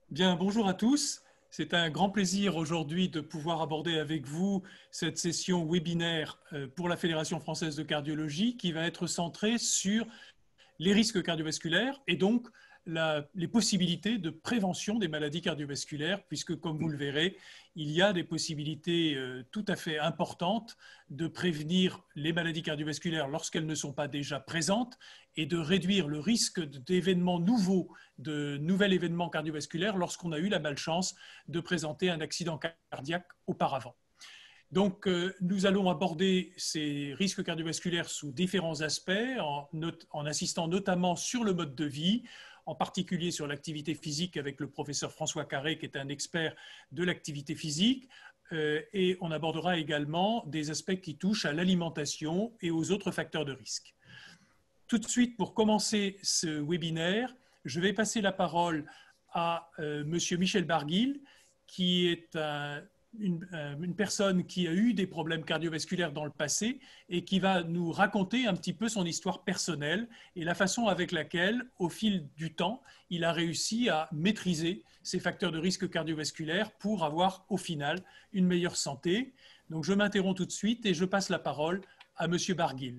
Bien, bonjour à tous. C'est un grand plaisir aujourd'hui de pouvoir aborder avec vous cette session webinaire pour la Fédération française de cardiologie qui va être centrée sur les risques cardiovasculaires et donc les possibilités de prévention des maladies cardiovasculaires, puisque comme vous le verrez, il y a des possibilités tout à fait importantes de prévenir les maladies cardiovasculaires lorsqu'elles ne sont pas déjà présentes et de réduire le risque d'événements nouveaux, de nouvel événement cardiovasculaire lorsqu'on a eu la malchance de présenter un accident cardiaque auparavant. Donc, nous allons aborder ces risques cardiovasculaires sous différents aspects, en insistant notamment sur le mode de vie, en particulier sur l'activité physique avec le professeur François Carré, qui est un expert de l'activité physique. Et on abordera également des aspects qui touchent à l'alimentation et aux autres facteurs de risque. Tout de suite, pour commencer ce webinaire, je vais passer la parole à Monsieur Michel Barguil, qui est une personne qui a eu des problèmes cardiovasculaires dans le passé et qui va nous raconter un petit peu son histoire personnelle et la façon avec laquelle, au fil du temps, il a réussi à maîtriser ces facteurs de risque cardiovasculaire pour avoir au final une meilleure santé. Donc je m'interromps tout de suite et je passe la parole à Monsieur Barguil.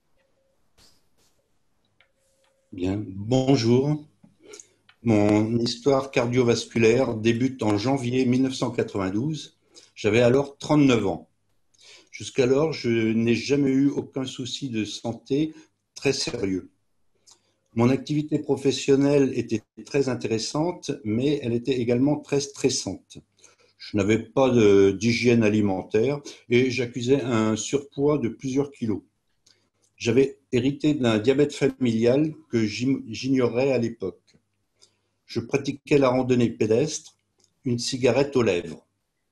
Bien, bonjour. Mon histoire cardiovasculaire débute en janvier 1992. J'avais alors 39 ans. Jusqu'alors, je n'ai jamais eu aucun souci de santé très sérieux. Mon activité professionnelle était très intéressante, mais elle était également très stressante. Je n'avais pas d'hygiène alimentaire et j'accusais un surpoids de plusieurs kilos. J'avais hérité d'un diabète familial que j'ignorais à l'époque. Je pratiquais la randonnée pédestre, une cigarette aux lèvres.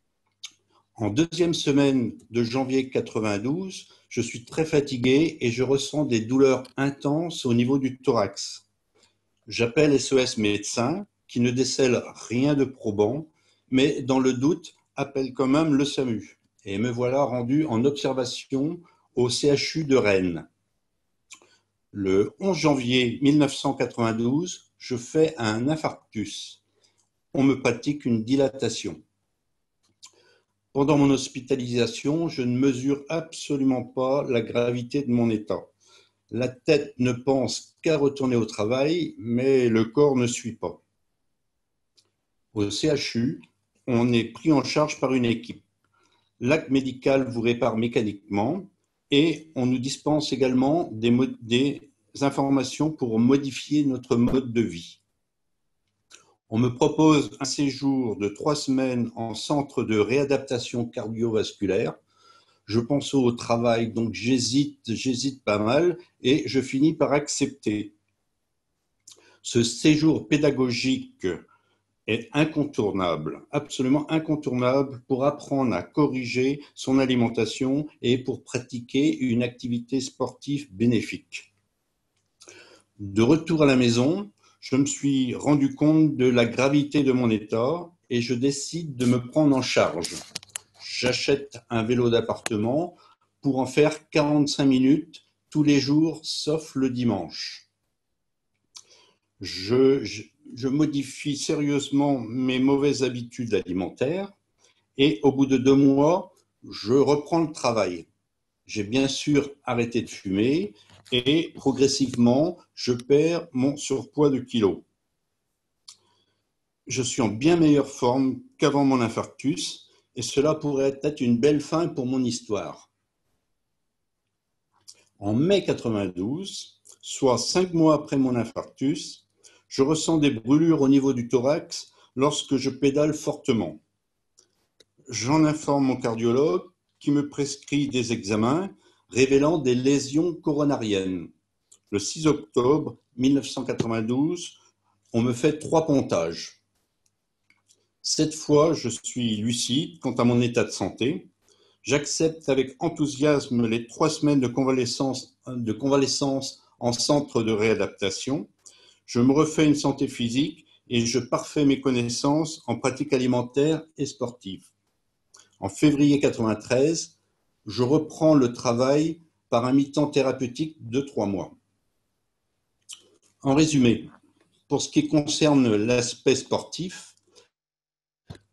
En deuxième semaine de janvier 92, je suis très fatigué et je ressens des douleurs intenses au niveau du thorax. J'appelle SOS médecin qui ne décèle rien de probant, mais dans le doute, appelle quand même le SAMU. Et me voilà rendu en observation au CHU de Rennes. Le 11 janvier 1992, je fais un infarctus. On me pratique une dilatation. Pendant mon hospitalisation, je ne mesure absolument pas la gravité de mon état. La tête ne pense qu'à retourner au travail, mais le corps ne suit pas. Au CHU, on est pris en charge par une équipe. L'acte médical vous répare mécaniquement et on nous dispense également des informations pour modifier notre mode de vie. On me propose un séjour de 3 semaines en centre de réadaptation cardiovasculaire. Je pense au travail, donc j'hésite pas mal et je finis par accepter. Ce séjour pédagogique est incontournable, absolument incontournable pour apprendre à corriger son alimentation et pour pratiquer une activité sportive bénéfique. De retour à la maison, je me suis rendu compte de la gravité de mon état et je décide de me prendre en charge. J'achète un vélo d'appartement pour en faire 45 minutes tous les jours, sauf le dimanche. Je modifie sérieusement mes mauvaises habitudes alimentaires et au bout de 2 mois, je reprends le travail. J'ai bien sûr arrêté de fumer et progressivement, je perds mon surpoids de kilos. Je suis en bien meilleure forme qu'avant mon infarctus et cela pourrait être une belle fin pour mon histoire. En mai 92, soit 5 mois après mon infarctus, je ressens des brûlures au niveau du thorax lorsque je pédale fortement. J'en informe mon cardiologue qui me prescrit des examens révélant des lésions coronariennes. Le 6 octobre 1992, on me fait 3 pontages. Cette fois, je suis lucide quant à mon état de santé. J'accepte avec enthousiasme les 3 semaines de convalescence en centre de réadaptation. Je me refais une santé physique et je parfais mes connaissances en pratique alimentaire et sportive. En février 1993, je reprends le travail par un mi-temps thérapeutique de 3 mois. En résumé, pour ce qui concerne l'aspect sportif,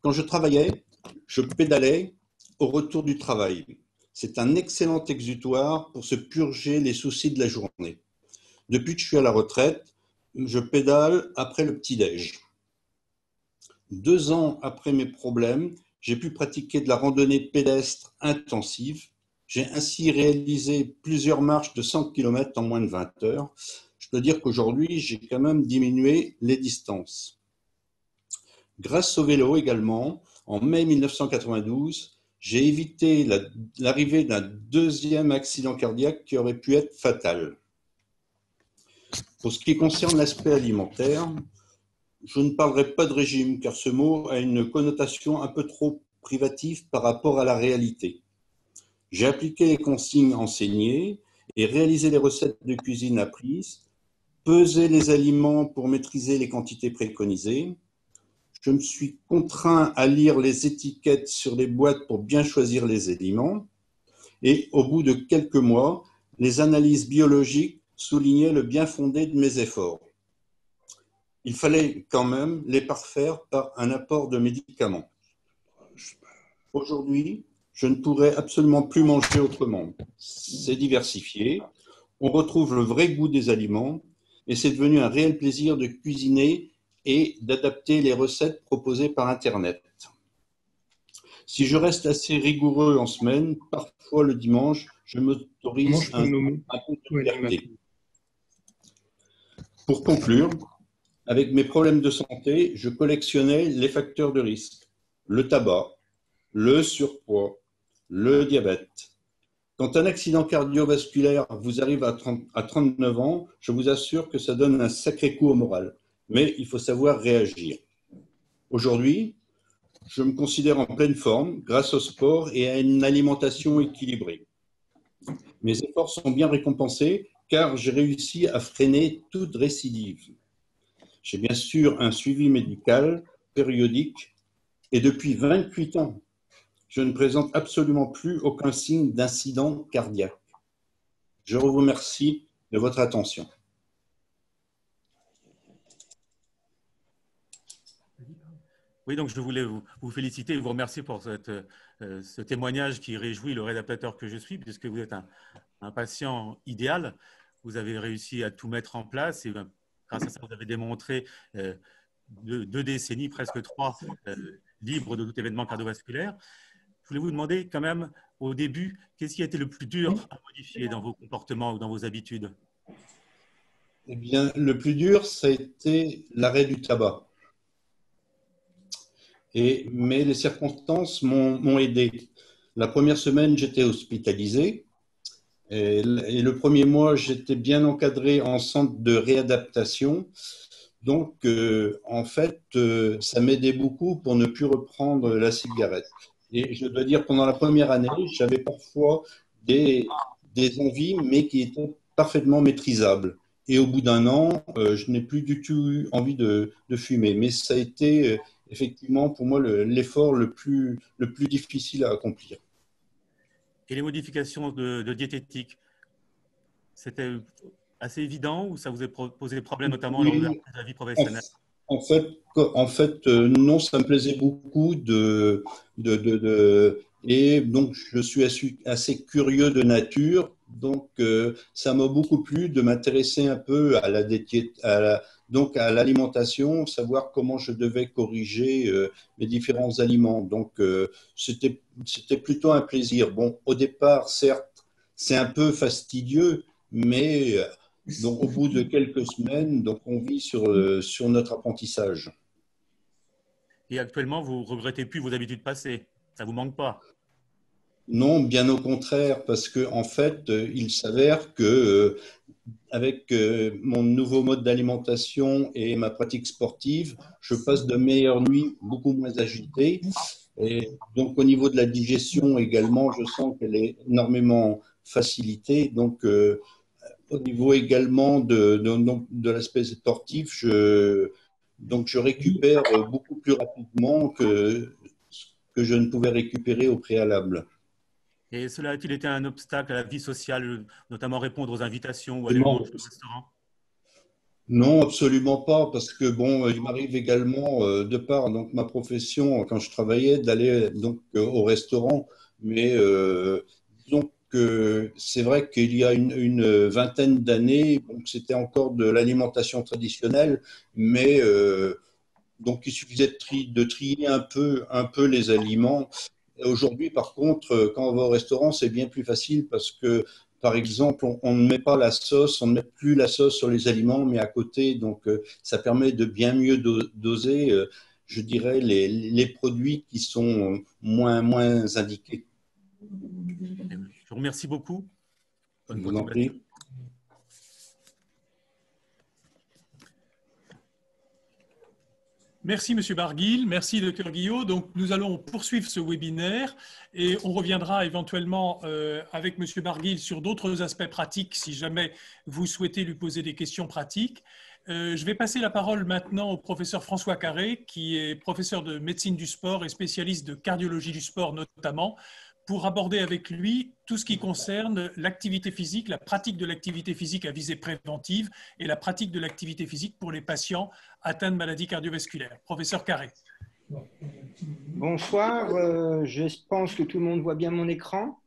Quand je travaillais, je pédalais au retour du travail. C'est un excellent exutoire pour se purger les soucis de la journée. Depuis que je suis à la retraite, je pédale après le petit-déj. 2 ans après mes problèmes, j'ai pu pratiquer de la randonnée pédestre intensive. J'ai ainsi réalisé plusieurs marches de 100 km en moins de 20 heures. Je peux dire qu'aujourd'hui, j'ai quand même diminué les distances. Grâce au vélo également, en mai 1992, j'ai évité l'arrivée d'un deuxième accident cardiaque qui aurait pu être fatal. Pour ce qui concerne l'aspect alimentaire, je ne parlerai pas de régime car ce mot a une connotation un peu trop privative par rapport à la réalité. J'ai appliqué les consignes enseignées et réalisé les recettes de cuisine apprises, pesé les aliments pour maîtriser les quantités préconisées. Je me suis contraint à lire les étiquettes sur les boîtes pour bien choisir les aliments. Et au bout de quelques mois, les analyses biologiques soulignaient le bien fondé de mes efforts. Il fallait quand même les parfaire par un apport de médicaments. Aujourd'hui, je ne pourrais absolument plus manger autrement. C'est diversifié, on retrouve le vrai goût des aliments et c'est devenu un réel plaisir de cuisiner et d'adapter les recettes proposées par Internet. Si je reste assez rigoureux en semaine, parfois le dimanche, je m'autorise un peu de liberté. Pour conclure, avec mes problèmes de santé, je collectionnais les facteurs de risque, le tabac, le surpoids, le diabète. Quand un accident cardiovasculaire vous arrive à 39 ans, je vous assure que ça donne un sacré coup au moral. Mais il faut savoir réagir. Aujourd'hui, je me considère en pleine forme grâce au sport et à une alimentation équilibrée. Mes efforts sont bien récompensés car j'ai réussi à freiner toute récidive. J'ai bien sûr un suivi médical périodique et depuis 28 ans, je ne présente absolument plus aucun signe d'incident cardiaque. Je vous remercie de votre attention. Oui, donc je voulais vous féliciter et vous remercier pour ce témoignage qui réjouit le réadaptateur que je suis, puisque vous êtes un patient idéal. Vous avez réussi à tout mettre en place et grâce à ça, vous avez démontré 2 décennies, presque 3, libres de tout événement cardiovasculaire. Je voulais vous demander quand même, au début, qu'est-ce qui a été le plus dur à modifier dans vos comportements ou dans vos habitudes? Eh bien, le plus dur, ça a été l'arrêt du tabac. Mais les circonstances m'ont aidé. La première semaine, j'étais hospitalisé. Et le premier mois, j'étais bien encadré en centre de réadaptation. Donc, en fait, ça m'aidait beaucoup pour ne plus reprendre la cigarette. Et je dois dire, pendant la première année, j'avais parfois des envies, mais qui étaient parfaitement maîtrisables. Et au bout d'un an, je n'ai plus du tout eu envie de fumer. Mais ça a été effectivement pour moi l'effort le plus difficile à accomplir. Et les modifications de diététique, c'était assez évident ou ça vous a posé des problèmes, notamment lors de la vie professionnelle? Non, ça me plaisait beaucoup et donc je suis assez curieux de nature, donc ça m'a beaucoup plu de m'intéresser un peu donc à l'alimentation, savoir comment je devais corriger mes différents aliments. Donc c'était plutôt un plaisir. Bon, au départ, certes, c'est un peu fastidieux, mais donc, au bout de quelques semaines, donc on vit sur notre apprentissage. Et actuellement, vous ne regrettez plus vos habitudes passées? Ça ne vous manque pas? Non, bien au contraire, parce que en fait, il s'avère que avec mon nouveau mode d'alimentation et ma pratique sportive, je passe de meilleures nuits beaucoup moins agitées. Et donc, au niveau de la digestion également, je sens qu'elle est énormément facilitée. Donc, au niveau également de l'aspect sportif, donc je récupère beaucoup plus rapidement que je ne pouvais récupérer au préalable. Et cela a-t-il été un obstacle à la vie sociale, notamment répondre aux invitations ou aller Vraiment, manger au restaurant? Non, absolument pas, parce que bon, il m'arrive également, de par donc ma profession, quand je travaillais, d'aller donc au restaurant, mais disons que c'est vrai qu'il y a une vingtaine d'années, donc c'était encore de l'alimentation traditionnelle, mais donc il suffisait de trier un peu les aliments. Aujourd'hui, par contre, quand on va au restaurant, c'est bien plus facile parce que, par exemple, on ne met pas la sauce, on ne met plus la sauce sur les aliments, mais à côté. Donc, ça permet de bien mieux doser, je dirais, les produits qui sont moins indiqués. Je vous remercie beaucoup. Je Bonne vous en continuation. prie. Merci, Monsieur Barguil. Merci, Dr Guillot. Donc, nous allons poursuivre ce webinaire et on reviendra éventuellement avec Monsieur Barguil sur d'autres aspects pratiques si jamais vous souhaitez lui poser des questions pratiques. Je vais passer la parole maintenant au professeur François Carré, qui est professeur de médecine du sport et spécialiste de cardiologie du sport notamment, pour aborder avec lui tout ce qui concerne l'activité physique, la pratique de l'activité physique à visée préventive et la pratique de l'activité physique pour les patients atteints de maladies cardiovasculaires. Professeur Carré. Bonsoir, je pense que tout le monde voit bien mon écran.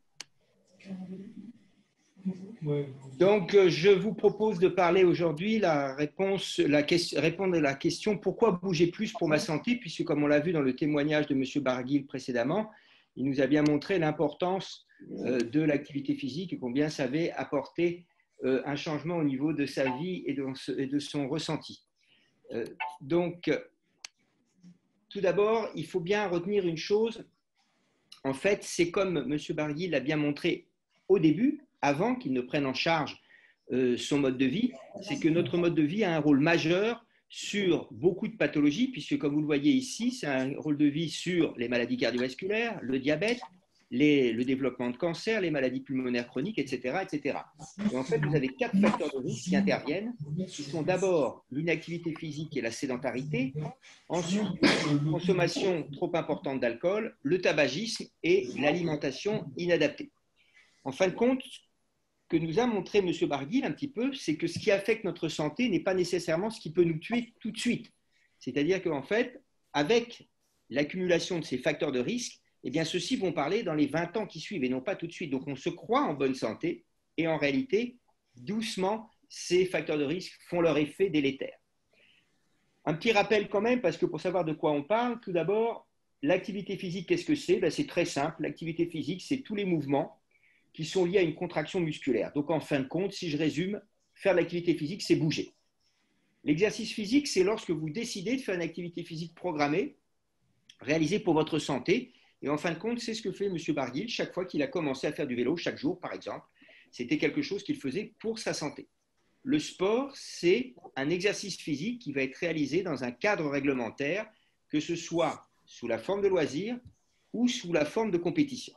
Donc, je vous propose de parler aujourd'hui, répondre à la question « Pourquoi bouger plus pour ma santé ?» puisque, comme on l'a vu dans le témoignage de M. Barguil précédemment, il nous a bien montré l'importance de l'activité physique et combien ça avait apporté un changement au niveau de sa vie et de son ressenti. Donc, tout d'abord, il faut bien retenir une chose. En fait, c'est comme M. Barguil l'a bien montré au début, avant qu'il ne prenne en charge son mode de vie, c'est que notre mode de vie a un rôle majeur sur beaucoup de pathologies, puisque comme vous le voyez ici, c'est un rôle de vie sur les maladies cardiovasculaires, le diabète, le développement de cancer, les maladies pulmonaires chroniques, etc., etc. Et en fait, vous avez 4 facteurs de risque qui interviennent, qui sont d'abord l'inactivité physique et la sédentarité, ensuite une consommation trop importante d'alcool, le tabagisme et l'alimentation inadaptée. En fin de compte, ce que nous a montré M. Barguil un petit peu, c'est que ce qui affecte notre santé n'est pas nécessairement ce qui peut nous tuer tout de suite. C'est-à-dire qu'en fait, avec l'accumulation de ces facteurs de risque, eh bien, ceux-ci vont parler dans les 20 ans qui suivent et non pas tout de suite. Donc, on se croit en bonne santé et en réalité, doucement, ces facteurs de risque font leur effet délétère. Un petit rappel quand même, parce que pour savoir de quoi on parle, tout d'abord, l'activité physique, qu'est-ce que c'est? C'est très simple. L'activité physique, c'est tous les mouvements qui sont liés à une contraction musculaire. Donc, en fin de compte, si je résume, faire de l'activité physique, c'est bouger. L'exercice physique, c'est lorsque vous décidez de faire une activité physique programmée, réalisée pour votre santé. Et en fin de compte, c'est ce que fait M. Barguil chaque fois qu'il a commencé à faire du vélo, chaque jour, par exemple. C'était quelque chose qu'il faisait pour sa santé. Le sport, c'est un exercice physique qui va être réalisé dans un cadre réglementaire, que ce soit sous la forme de loisir ou sous la forme de compétition.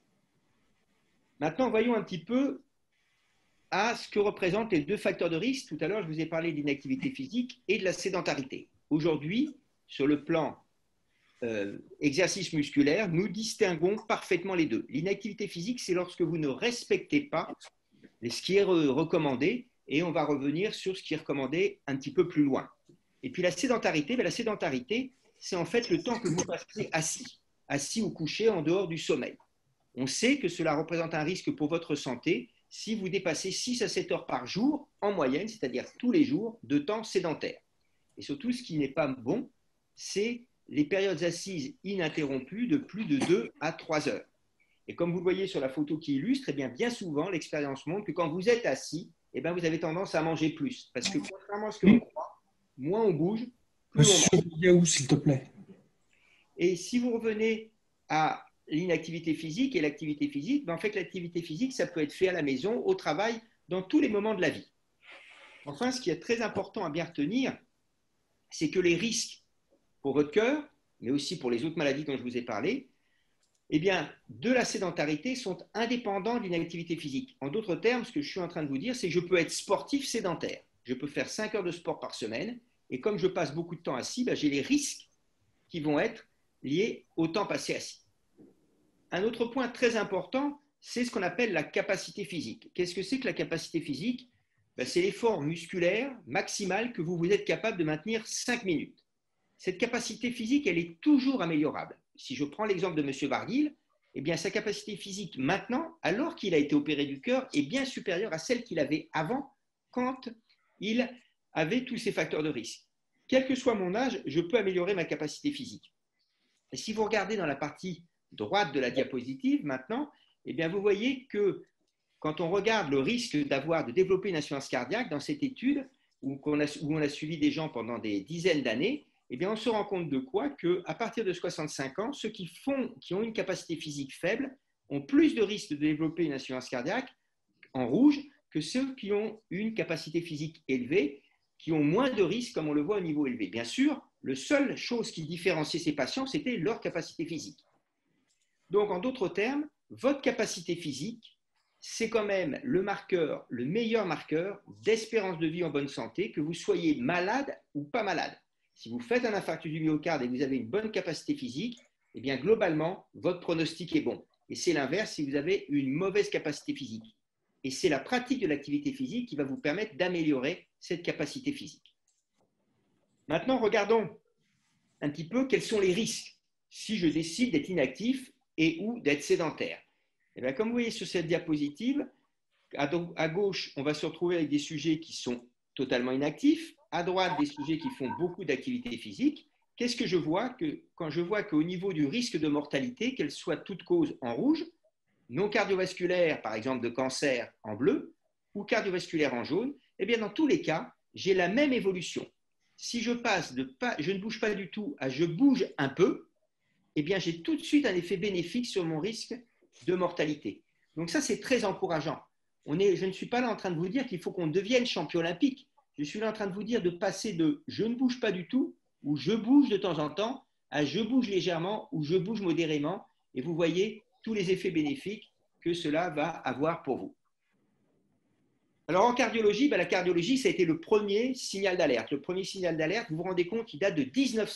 Maintenant, voyons un petit peu à ce que représentent les 2 facteurs de risque. Tout à l'heure, je vous ai parlé d'inactivité physique et de la sédentarité. Aujourd'hui, sur le plan exercice musculaire, nous distinguons parfaitement les deux. L'inactivité physique, c'est lorsque vous ne respectez pas ce qui est recommandé, et on va revenir sur ce qui est recommandé un petit peu plus loin. Et puis la sédentarité, c'est en fait le temps que vous passez assis ou couché en dehors du sommeil. On sait que cela représente un risque pour votre santé si vous dépassez 6 à 7 heures par jour en moyenne, c'est-à-dire tous les jours, de temps sédentaire. Et surtout, ce qui n'est pas bon, c'est les périodes assises ininterrompues de plus de 2 à 3 heures. Et comme vous le voyez sur la photo qui illustre, eh bien souvent, l'expérience montre que quand vous êtes assis, eh bien, vous avez tendance à manger plus. Parce que contrairement à ce que l'on croit, moins on bouge, plus on mange. Yaou, s'il te plaît. Et si vous revenez à l'inactivité physique et l'activité physique, ben en fait, l'activité physique, ça peut être fait à la maison, au travail, dans tous les moments de la vie. Enfin, ce qui est très important à bien retenir, c'est que les risques pour votre cœur, mais aussi pour les autres maladies dont je vous ai parlé, eh bien, de la sédentarité sont indépendants de l'inactivité physique. En d'autres termes, ce que je suis en train de vous dire, c'est que je peux être sportif sédentaire. Je peux faire 5 heures de sport par semaine, et comme je passe beaucoup de temps assis, ben, j'ai les risques qui vont être liés au temps passé assis. Un autre point très important, c'est ce qu'on appelle la capacité physique. Qu'est-ce que c'est que la capacité physique? Ben, c'est l'effort musculaire maximal que vous êtes capable de maintenir 5 minutes. Cette capacité physique, elle est toujours améliorable. Si je prends l'exemple de M. Barguil, eh bien, sa capacité physique maintenant, alors qu'il a été opéré du cœur, est bien supérieure à celle qu'il avait avant, quand il avait tous ces facteurs de risque. Quel que soit mon âge, je peux améliorer ma capacité physique. Et si vous regardez dans la partie droite de la diapositive maintenant, eh bien, vous voyez que quand on regarde le risque de développer une insuffisance cardiaque dans cette étude où on a suivi des gens pendant des dizaines d'années, eh bien, on se rend compte de quoi? Qu'à partir de 65 ans, ceux qui ont une capacité physique faible ont plus de risques de développer une insuffisance cardiaque en rouge que ceux qui ont une capacité physique élevée, qui ont moins de risques, comme on le voit au niveau élevé. Bien sûr, la seule chose qui différenciait ces patients, c'était leur capacité physique. Donc, en d'autres termes, votre capacité physique, c'est quand même le meilleur marqueur d'espérance de vie en bonne santé, que vous soyez malade ou pas malade. Si vous faites un infarctus du myocarde et que vous avez une bonne capacité physique, eh bien, globalement, votre pronostic est bon. Et c'est l'inverse si vous avez une mauvaise capacité physique. Et c'est la pratique de l'activité physique qui va vous permettre d'améliorer cette capacité physique. Maintenant, regardons un petit peu quels sont les risques si je décide d'être inactif et ou d'être sédentaire. Et bien, comme vous voyez sur cette diapositive, à gauche, on va se retrouver avec des sujets qui sont totalement inactifs, à droite, des sujets qui font beaucoup d'activité physique. Qu'est-ce que je vois? Quand je vois qu'au niveau du risque de mortalité, qu'elle soit toute cause en rouge, non cardiovasculaire, par exemple de cancer en bleu, ou cardiovasculaire en jaune, eh bien dans tous les cas, j'ai la même évolution. Si je passe de je ne bouge pas du tout à je bouge un peu, eh bien j'ai tout de suite un effet bénéfique sur mon risque de mortalité. Donc ça, c'est très encourageant. Je ne suis pas là en train de vous dire qu'il faut qu'on devienne champion olympique. Je suis là en train de vous dire de passer de je ne bouge pas du tout ou je bouge de temps en temps à je bouge légèrement ou je bouge modérément. Et vous voyez tous les effets bénéfiques que cela va avoir pour vous. Alors en cardiologie, la cardiologie, ça a été le premier signal d'alerte. Le premier signal d'alerte, vous vous rendez compte, il date de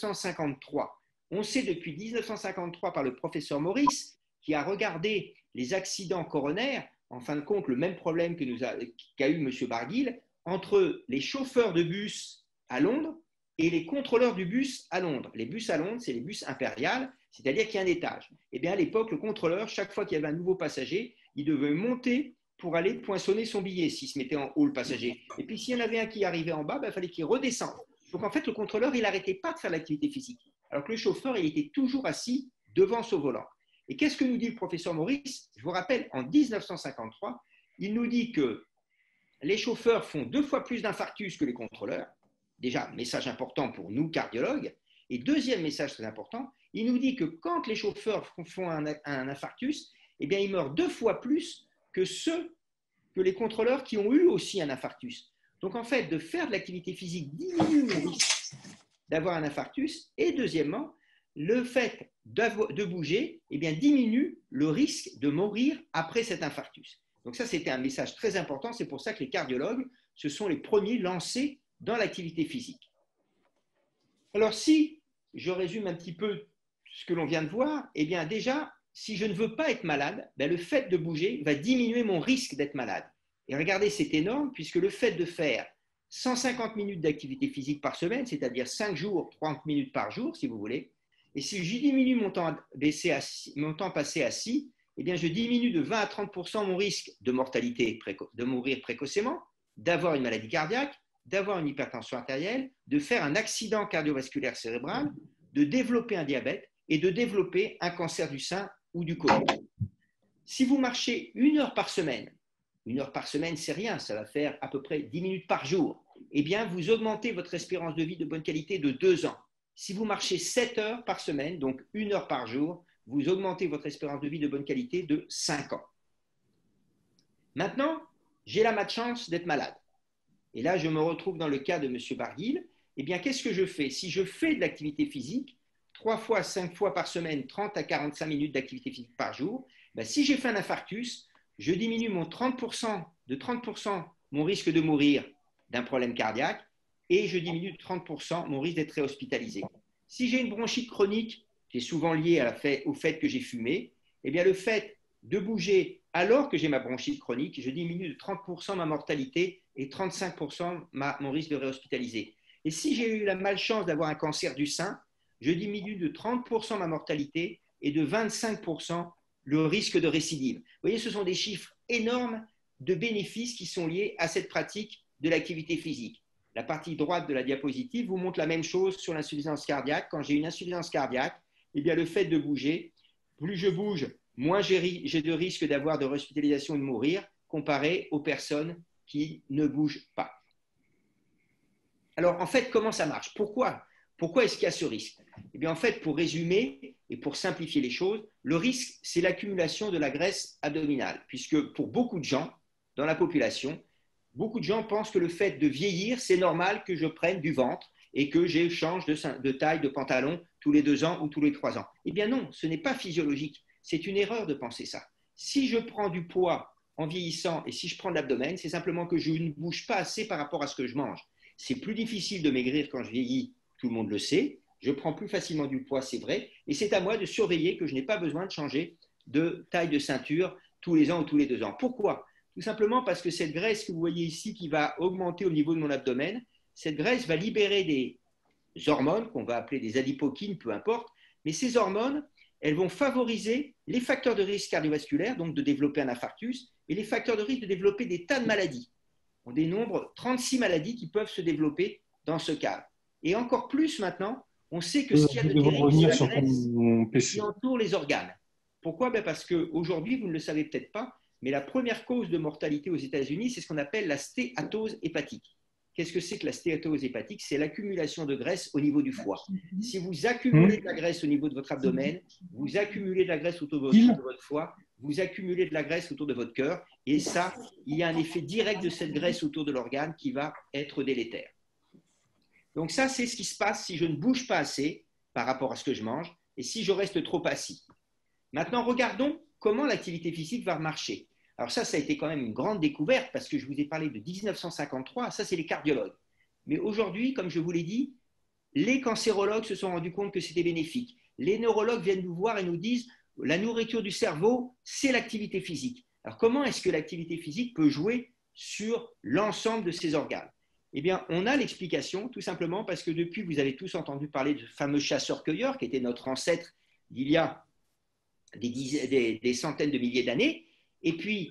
1953. On sait depuis 1953 par le professeur Maurice, qui a regardé les accidents coronaires, en fin de compte, le même problème qu'a eu M. Barguil, entre les chauffeurs de bus à Londres et les contrôleurs du bus à Londres. Les bus à Londres, c'est les bus impériales, c'est-à-dire qu'il y a un étage. Eh bien, à l'époque, le contrôleur, chaque fois qu'il y avait un nouveau passager, il devait monter pour aller poinçonner son billet s'il se mettait en haut, le passager. Et puis, s'il y en avait un qui arrivait en bas, il fallait qu'il redescende. Donc, en fait, le contrôleur, il n'arrêtait pas de faire l'activité physique. Alors que le chauffeur, il était toujours assis devant son volant. Et qu'est-ce que nous dit le professeur Maurice? Je vous rappelle, en 1953, il nous dit que les chauffeurs font 2 fois plus d'infarctus que les contrôleurs. Déjà, message important pour nous, cardiologues. Et deuxième message très important, il nous dit que quand les chauffeurs font un infarctus, eh bien, ils meurent 2 fois plus que les contrôleurs qui ont eu aussi un infarctus. Donc, en fait, de faire de l'activité physique diminue le risque d'avoir un infarctus. Et deuxièmement, le fait de bouger eh bien, diminue le risque de mourir après cet infarctus. Donc ça, c'était un message très important. C'est pour ça que les cardiologues, ce sont les premiers lancés dans l'activité physique. Alors, si je résume un petit peu ce que l'on vient de voir, eh bien déjà, si je ne veux pas être malade, le fait de bouger va diminuer mon risque d'être malade. Et regardez, c'est énorme, puisque le fait de faire 150 minutes d'activité physique par semaine, c'est-à-dire 5 jours, 30 minutes par jour, si vous voulez, et si je diminue mon temps passé assis, eh bien, je diminue de 20 à 30% mon risque de mortalité, de mourir précocement, d'avoir une maladie cardiaque, d'avoir une hypertension artérielle, de faire un accident cardiovasculaire cérébral, de développer un diabète et de développer un cancer du sein ou du côlon. Si vous marchez 1 heure par semaine, 1 heure par semaine, c'est rien, ça va faire à peu près 10 minutes par jour, eh bien, vous augmentez votre espérance de vie de bonne qualité de 2 ans. Si vous marchez 7 heures par semaine, donc 1 heure par jour, vous augmentez votre espérance de vie de bonne qualité de 5 ans. Maintenant, j'ai la malchance d'être malade. Et là, je me retrouve dans le cas de M. Barguil. Eh bien, qu'est-ce que je fais? Si je fais de l'activité physique, 3 fois, 5 fois par semaine, 30 à 45 minutes d'activité physique par jour, si j'ai fait un infarctus, je diminue de 30% mon risque de mourir d'un problème cardiaque et je diminue de 30% mon risque d'être réhospitalisé. Si j'ai une bronchite chronique, qui est souvent liée au fait que j'ai fumé, eh bien, le fait de bouger alors que j'ai ma bronchite chronique, je diminue de 30% ma mortalité et 35% mon risque de réhospitaliser. Et si j'ai eu la malchance d'avoir un cancer du sein, je diminue de 30% ma mortalité et de 25% le risque de récidive. Vous voyez, ce sont des chiffres énormes de bénéfices qui sont liés à cette pratique de l'activité physique. La partie droite de la diapositive vous montre la même chose sur l'insuffisance cardiaque. Quand j'ai une insuffisance cardiaque, eh bien, le fait de bouger, plus je bouge, moins j'ai de risque d'avoir de réhospitalisation et de mourir, comparé aux personnes qui ne bougent pas. Alors, en fait, comment ça marche? Pourquoi est-ce qu'il y a ce risque? Eh bien, en fait, pour résumer et pour simplifier les choses, le risque, c'est l'accumulation de la graisse abdominale, puisque pour beaucoup de gens dans la population, beaucoup de gens pensent que le fait de vieillir, c'est normal que je prenne du ventre et que je change de taille de pantalon tous les 2 ans ou tous les 3 ans. Eh bien non, ce n'est pas physiologique. C'est une erreur de penser ça. Si je prends du poids en vieillissant et si je prends de l'abdomen, c'est simplement que je ne bouge pas assez par rapport à ce que je mange. C'est plus difficile de maigrir quand je vieillis, tout le monde le sait. Je prends plus facilement du poids, c'est vrai. Et c'est à moi de surveiller que je n'ai pas besoin de changer de taille de ceinture tous les ans ou tous les 2 ans. Pourquoi? Tout simplement parce que cette graisse que vous voyez ici qui va augmenter au niveau de mon abdomen, cette graisse va libérer des hormones qu'on va appeler des adipokines, peu importe. Mais ces hormones, elles vont favoriser les facteurs de risque cardiovasculaire, donc de développer un infarctus, et les facteurs de risque de développer des tas de maladies. On dénombre 36 maladies qui peuvent se développer dans ce cadre. Et encore plus maintenant, on sait que ce qu'il y a de terrible, c'est la graisse qui entoure les organes. Pourquoi? Parce qu'aujourd'hui, vous ne le savez peut-être pas, mais la première cause de mortalité aux États-Unis, c'est ce qu'on appelle la stéatose hépatique. Qu'est-ce que c'est que la stéatose hépatique? C'est l'accumulation de graisse au niveau du foie. Si vous accumulez de la graisse au niveau de votre abdomen, vous accumulez de la graisse autour de votre foie, vous accumulez de la graisse autour de votre cœur, et ça, il y a un effet direct de cette graisse autour de l'organe qui va être délétère. Donc ça, c'est ce qui se passe si je ne bouge pas assez par rapport à ce que je mange et si je reste trop assis. Maintenant, regardons comment l'activité physique va marcher. Alors ça a été quand même une grande découverte parce que je vous ai parlé de 1953, ça c'est les cardiologues. Mais aujourd'hui, comme je vous l'ai dit, les cancérologues se sont rendus compte que c'était bénéfique. Les neurologues viennent nous voir et nous disent la nourriture du cerveau, c'est l'activité physique. Alors comment est-ce que l'activité physique peut jouer sur l'ensemble de ces organes? Eh bien, on a l'explication tout simplement parce que depuis, vous avez tous entendu parler de ce fameux chasseur-cueilleur qui était notre ancêtre d'il y a des centaines de milliers d'années. Et puis,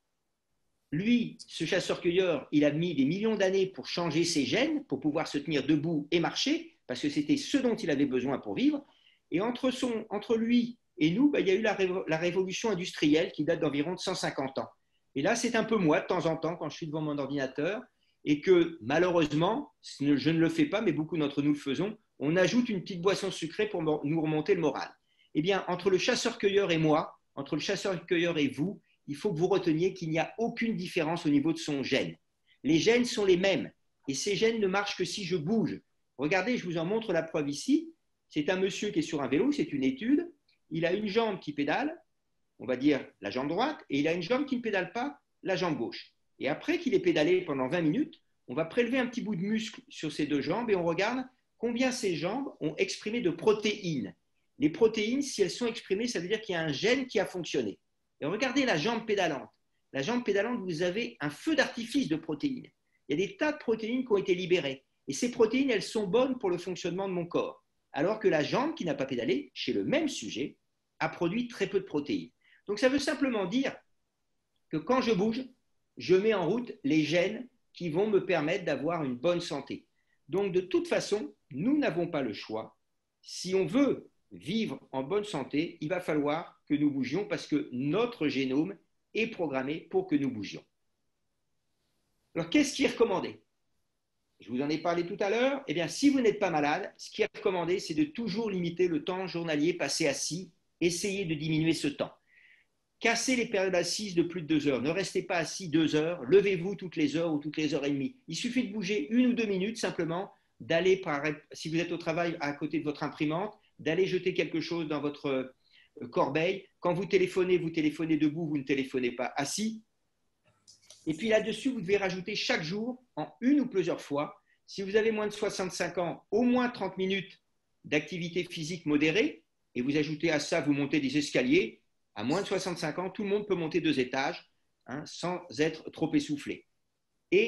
lui, ce chasseur-cueilleur, il a mis des millions d'années pour changer ses gènes, pour pouvoir se tenir debout et marcher, parce que c'était ce dont il avait besoin pour vivre. Et entre lui et nous, il y a eu la révolution industrielle qui date d'environ 150 ans. Et là, c'est un peu moi, de temps en temps, quand je suis devant mon ordinateur, et que malheureusement, je ne le fais pas, mais beaucoup d'entre nous le faisons, on ajoute une petite boisson sucrée pour nous remonter le moral. Eh bien, entre le chasseur-cueilleur et moi, entre le chasseur-cueilleur et vous, il faut que vous reteniez qu'il n'y a aucune différence au niveau de son gène. Les gènes sont les mêmes et ces gènes ne marchent que si je bouge. Regardez, je vous en montre la preuve ici. C'est un monsieur qui est sur un vélo, c'est une étude. Il a une jambe qui pédale, on va dire la jambe droite, et il a une jambe qui ne pédale pas, la jambe gauche. Et après qu'il ait pédalé pendant 20 minutes, on va prélever un petit bout de muscle sur ces deux jambes et on regarde combien ces jambes ont exprimé de protéines. Les protéines, si elles sont exprimées, ça veut dire qu'il y a un gène qui a fonctionné. Et regardez la jambe pédalante. La jambe pédalante, vous avez un feu d'artifice de protéines. Il y a des tas de protéines qui ont été libérées. Et ces protéines, elles sont bonnes pour le fonctionnement de mon corps. Alors que la jambe qui n'a pas pédalé, chez le même sujet, a produit très peu de protéines. Donc ça veut simplement dire que quand je bouge, je mets en route les gènes qui vont me permettre d'avoir une bonne santé. Donc de toute façon, nous n'avons pas le choix. Si on veut vivre en bonne santé, il va falloir que nous bougions parce que notre génome est programmé pour que nous bougions. Alors, qu'est-ce qui est recommandé? Je vous en ai parlé tout à l'heure. Eh bien, si vous n'êtes pas malade, ce qui est recommandé, c'est de toujours limiter le temps journalier passé assis. Essayez de diminuer ce temps. Cassez les périodes assises de plus de 2 heures. Ne restez pas assis 2 heures. Levez-vous toutes les heures ou toutes les heures et demie. Il suffit de bouger 1 ou 2 minutes simplement, d'aller, si vous êtes au travail à côté de votre imprimante, d'aller jeter quelque chose dans votre corbeille. Quand vous téléphonez debout, vous ne téléphonez pas assis. Et puis là-dessus, vous devez rajouter chaque jour, en une ou plusieurs fois, si vous avez moins de 65 ans, au moins 30 minutes d'activité physique modérée, et vous ajoutez à ça, vous montez des escaliers. À moins de 65 ans, tout le monde peut monter 2 étages sans être trop essoufflé. Et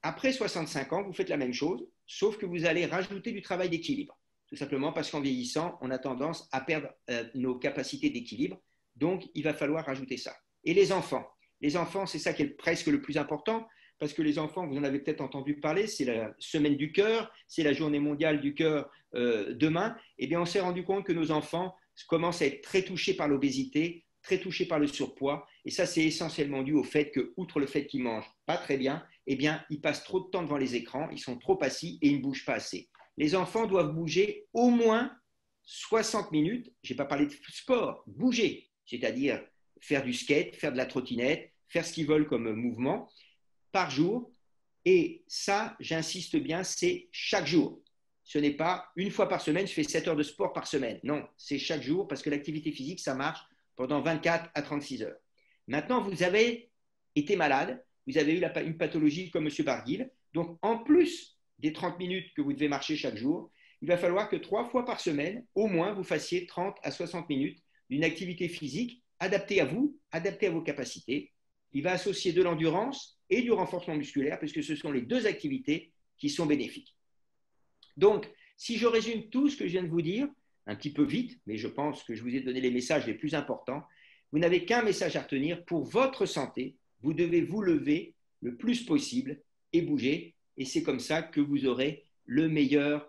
Après 65 ans, vous faites la même chose, sauf que vous allez rajouter du travail d'équilibre. Tout simplement parce qu'en vieillissant, on a tendance à perdre nos capacités d'équilibre. Donc, il va falloir rajouter ça. Et les enfants, c'est ça qui est presque le plus important, parce que les enfants, vous en avez peut-être entendu parler, c'est la semaine du cœur, c'est la journée mondiale du cœur demain. Eh bien, on s'est rendu compte que nos enfants commencent à être très touchés par l'obésité, très touchés par le surpoids. Et ça, c'est essentiellement dû au fait que, outre le fait qu'ils mangent pas très bien, eh bien, ils passent trop de temps devant les écrans, ils sont trop assis et ils ne bougent pas assez. Les enfants doivent bouger au moins 60 minutes. Je n'ai pas parlé de sport, bouger, c'est-à-dire faire du skate, faire de la trottinette, faire ce qu'ils veulent comme mouvement par jour. Et ça, j'insiste bien, c'est chaque jour. Ce n'est pas une fois par semaine, je fais 7 heures de sport par semaine. Non, c'est chaque jour parce que l'activité physique, ça marche pendant 24 à 36 heures. Maintenant, vous avez été malade, vous avez eu une pathologie comme M. Barguil. Donc, en plus des 30 minutes que vous devez marcher chaque jour, il va falloir que 3 fois par semaine, au moins, vous fassiez 30 à 60 minutes d'une activité physique adaptée à vous, adaptée à vos capacités. Il va associer de l'endurance et du renforcement musculaire, puisque ce sont les deux activités qui sont bénéfiques. Donc, si je résume tout ce que je viens de vous dire, un petit peu vite, mais je pense que je vous ai donné les messages les plus importants, vous n'avez qu'un message à retenir pour votre santé. Vous devez vous lever le plus possible et bouger. Et c'est comme ça que vous aurez le meilleur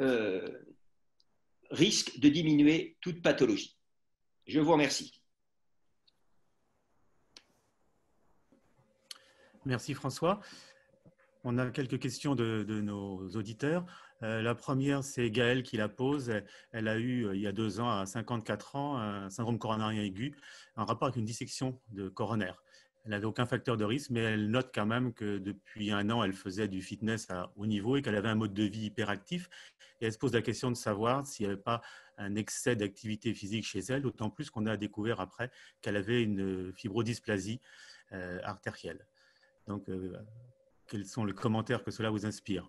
risque de diminuer toute pathologie. Je vous remercie. Merci François. On a quelques questions de nos auditeurs. La première, c'est Gaëlle qui la pose. Elle a eu, il y a 2 ans, à 54 ans, un syndrome coronarien aigu, un rapport avec une dissection de coronaire. Elle n'avait aucun facteur de risque, mais elle note quand même que depuis 1 an, elle faisait du fitness à haut niveau et qu'elle avait un mode de vie hyperactif. Et elle se pose la question de savoir s'il n'y avait pas un excès d'activité physique chez elle, d'autant plus qu'on a découvert après qu'elle avait une fibrodysplasie artérielle. Donc, quels sont les commentaires que cela vous inspire?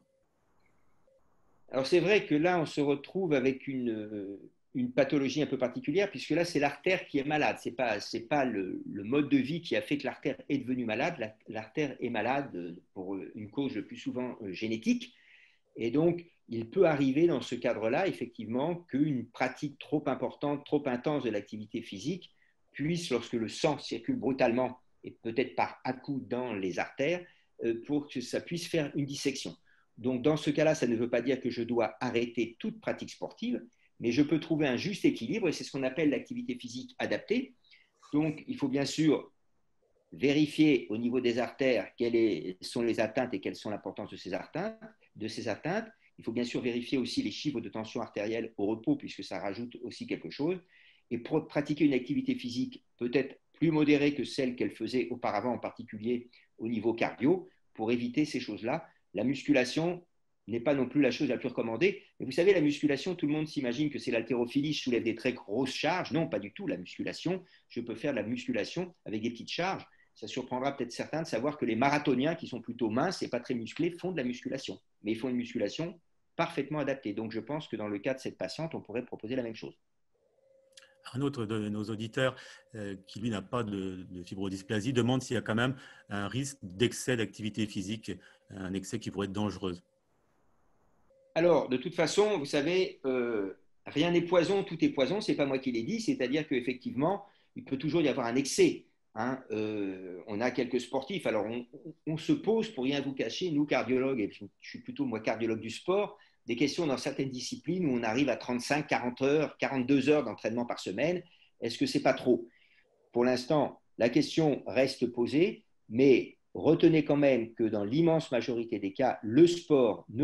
Alors, c'est vrai que là, on se retrouve avec une pathologie un peu particulière, puisque là, c'est l'artère qui est malade. Ce n'est pas le mode de vie qui a fait que l'artère est devenue malade. L'artère est malade pour une cause le plus souvent génétique. Et donc, il peut arriver dans ce cadre-là, effectivement, qu'une pratique trop importante, trop intense de l'activité physique puisse, lorsque le sang circule brutalement et peut-être par à-coups dans les artères, pour que ça puisse faire une dissection. Donc, dans ce cas-là, ça ne veut pas dire que je dois arrêter toute pratique sportive, mais je peux trouver un juste équilibre et c'est ce qu'on appelle l'activité physique adaptée. Donc, il faut bien sûr vérifier au niveau des artères quelles sont les atteintes et quelle sont l'importance de ces atteintes. Il faut bien sûr vérifier aussi les chiffres de tension artérielle au repos, puisque ça rajoute aussi quelque chose. Et pour pratiquer une activité physique peut-être plus modérée que celle qu'elle faisait auparavant, en particulier au niveau cardio, pour éviter ces choses-là. La musculation n'est pas non plus la chose la plus recommandée. Mais vous savez, la musculation, tout le monde s'imagine que c'est l'haltérophilie, je soulève des très grosses charges. Non, pas du tout. La musculation, je peux faire de la musculation avec des petites charges. Ça surprendra peut-être certains de savoir que les marathoniens, qui sont plutôt minces et pas très musclés, font de la musculation. Mais ils font une musculation parfaitement adaptée. Donc, je pense que dans le cas de cette patiente, on pourrait proposer la même chose. Un autre de nos auditeurs, qui lui n'a pas de fibrodysplasie, demande s'il y a quand même un risque d'excès d'activité physique, un excès qui pourrait être dangereux. Alors, de toute façon, vous savez, rien n'est poison, tout est poison. Ce n'est pas moi qui l'ai dit, c'est-à-dire qu'effectivement, il peut toujours y avoir un excès. Hein. On a quelques sportifs. Alors, on se pose, pour rien vous cacher, nous, cardiologues, et je suis plutôt, moi, cardiologue du sport, des questions dans certaines disciplines où on arrive à 35, 40 heures, 42 heures d'entraînement par semaine. Est-ce que ce n'est pas trop? Pour l'instant, la question reste posée, mais retenez quand même que dans l'immense majorité des cas, le sport ne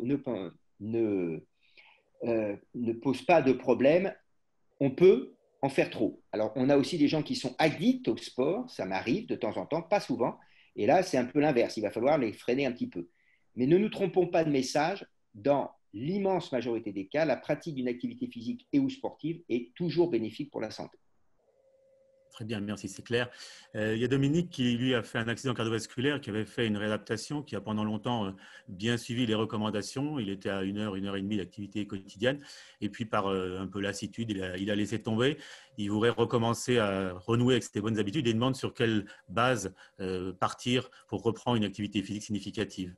pose pas de problème. On peut en faire trop. Alors, on a aussi des gens qui sont addicts au sport, ça m'arrive de temps en temps, pas souvent, et là, c'est un peu l'inverse, il va falloir les freiner un petit peu. Mais ne nous trompons pas de message, dans l'immense majorité des cas, la pratique d'une activité physique et ou sportive est toujours bénéfique pour la santé. Très bien, merci, c'est clair. Il y a Dominique qui, lui, a fait un accident cardiovasculaire, qui avait fait une réadaptation, qui a pendant longtemps bien suivi les recommandations. Il était à 1 heure et demie d'activité quotidienne. Et puis, par un peu lassitude, il a laissé tomber. Il voudrait recommencer à renouer avec ses bonnes habitudes et demande sur quelle base partir pour reprendre une activité physique significative.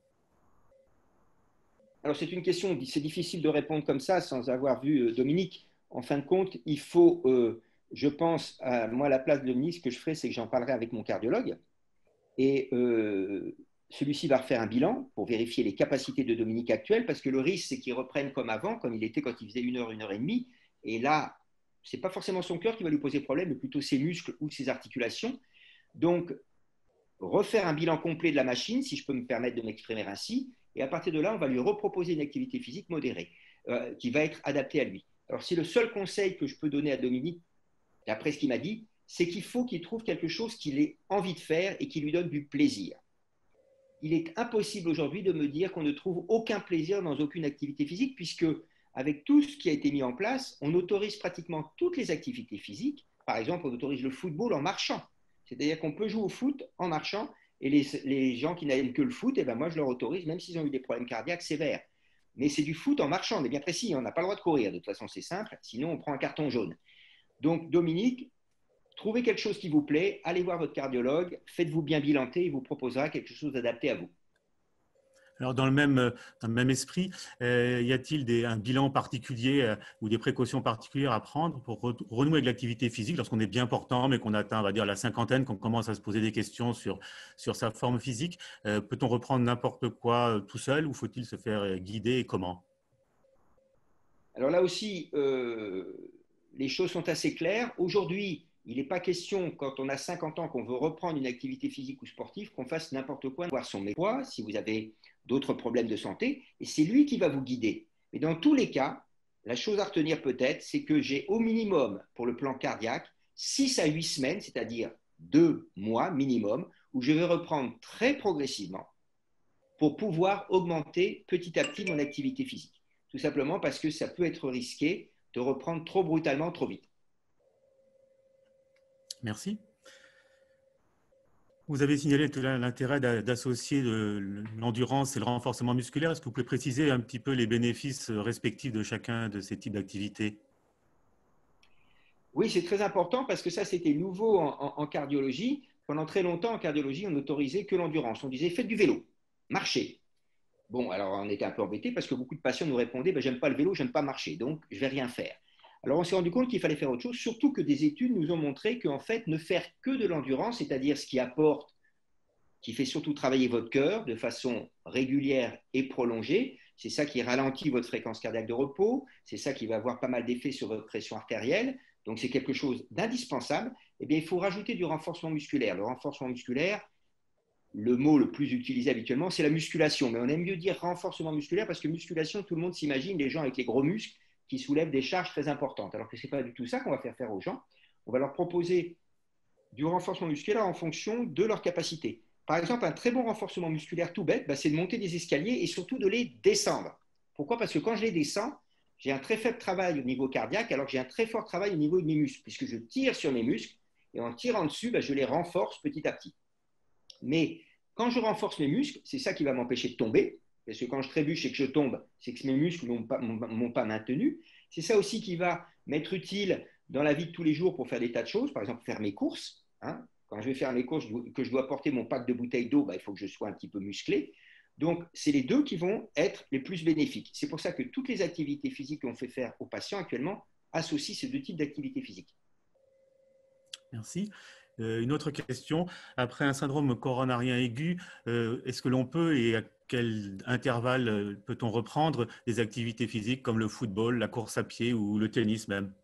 Alors, c'est une question, c'est difficile de répondre comme ça sans avoir vu Dominique. En fin de compte, il faut, je pense, moi, à la place de Dominique, ce que je ferai, c'est que j'en parlerai avec mon cardiologue. Et celui-ci va refaire un bilan pour vérifier les capacités de Dominique actuelles, parce que le risque, c'est qu'il reprenne comme avant, comme il était quand il faisait 1 heure et demie. Et là, ce n'est pas forcément son cœur qui va lui poser problème, mais plutôt ses muscles ou ses articulations. Donc, refaire un bilan complet de la machine, si je peux me permettre de m'exprimer ainsi, et à partir de là, on va lui reproposer une activité physique modérée qui va être adaptée à lui. Alors, c'est le seul conseil que je peux donner à Dominique, d'après ce qu'il m'a dit, c'est qu'il faut qu'il trouve quelque chose qu'il ait envie de faire et qui lui donne du plaisir. Il est impossible aujourd'hui de me dire qu'on ne trouve aucun plaisir dans aucune activité physique, puisque avec tout ce qui a été mis en place, on autorise pratiquement toutes les activités physiques. Par exemple, on autorise le football en marchant. C'est-à-dire qu'on peut jouer au foot en marchant, et les gens qui n'aiment que le foot, eh ben moi je leur autorise, même s'ils ont eu des problèmes cardiaques sévères. Mais c'est du foot en marchant, on est bien précis, on n'a pas le droit de courir, de toute façon c'est simple, sinon on prend un carton jaune. Donc Dominique, trouvez quelque chose qui vous plaît, allez voir votre cardiologue, faites-vous bien bilanter, il vous proposera quelque chose d'adapté à vous. Alors, dans le même esprit, y a-t-il un bilan particulier ou des précautions particulières à prendre pour renouer avec l'activité physique lorsqu'on est bien portant, mais qu'on atteint, on va dire, la cinquantaine, qu'on commence à se poser des questions sur sa forme physique? Peut-on reprendre n'importe quoi tout seul ou faut-il se faire guider et comment? Alors là aussi, les choses sont assez claires. Aujourd'hui, il n'est pas question, quand on a 50 ans, qu'on veut reprendre une activité physique ou sportive, qu'on fasse n'importe quoi, voir son poids, si vous avez d'autres problèmes de santé, et c'est lui qui va vous guider. Mais dans tous les cas, la chose à retenir peut-être, c'est que j'ai au minimum, pour le plan cardiaque, 6 à 8 semaines, c'est-à-dire 2 mois minimum, où je vais reprendre très progressivement pour pouvoir augmenter petit à petit mon activité physique. Tout simplement parce que ça peut être risqué de reprendre trop brutalement, trop vite. Merci. Vous avez signalé l'intérêt d'associer l'endurance et le renforcement musculaire. Est-ce que vous pouvez préciser un petit peu les bénéfices respectifs de chacun de ces types d'activités? Oui, c'est très important parce que ça, c'était nouveau en cardiologie. Pendant très longtemps, en cardiologie, on n'autorisait que l'endurance. On disait, faites du vélo, marchez. Bon, alors on était un peu embêtés parce que beaucoup de patients nous répondaient, j'aime pas le vélo, j'aime pas marcher, donc je vais rien faire. Alors on s'est rendu compte qu'il fallait faire autre chose, surtout que des études nous ont montré qu'en fait, ne faire que de l'endurance, c'est-à-dire ce qui apporte, qui fait surtout travailler votre cœur de façon régulière et prolongée, c'est ça qui ralentit votre fréquence cardiaque de repos, c'est ça qui va avoir pas mal d'effets sur votre pression artérielle, donc c'est quelque chose d'indispensable. Eh bien, il faut rajouter du renforcement musculaire. Le renforcement musculaire, le mot le plus utilisé habituellement, c'est la musculation. Mais on aime mieux dire renforcement musculaire parce que musculation, tout le monde s'imagine les gens avec les gros muscles qui soulèvent des charges très importantes. Alors que ce n'est pas du tout ça qu'on va faire aux gens. On va leur proposer du renforcement musculaire en fonction de leur capacité. Par exemple, un très bon renforcement musculaire tout bête, c'est de monter des escaliers et surtout de les descendre. Pourquoi? Parce que quand je les descends, j'ai un très faible travail au niveau cardiaque alors que j'ai un très fort travail au niveau de mes muscles, puisque je tire sur mes muscles et en tirant dessus, je les renforce petit à petit. Mais quand je renforce mes muscles, c'est ça qui va m'empêcher de tomber, parce que quand je trébuche et que je tombe, c'est que mes muscles ne m'ont pas maintenu. C'est ça aussi qui va m'être utile dans la vie de tous les jours pour faire des tas de choses, par exemple faire mes courses. Quand je vais faire mes courses, que je dois porter mon pack de bouteilles d'eau, il faut que je sois un petit peu musclé. Donc, c'est les deux qui vont être les plus bénéfiques. C'est pour ça que toutes les activités physiques qu'on fait faire aux patients actuellement associent ces deux types d'activités physiques. Merci. Une autre question. Après un syndrome coronarien aigu, est-ce que l'on peut et à quel intervalle peut-on reprendre des activités physiques comme le football, la course à pied ou le tennis même?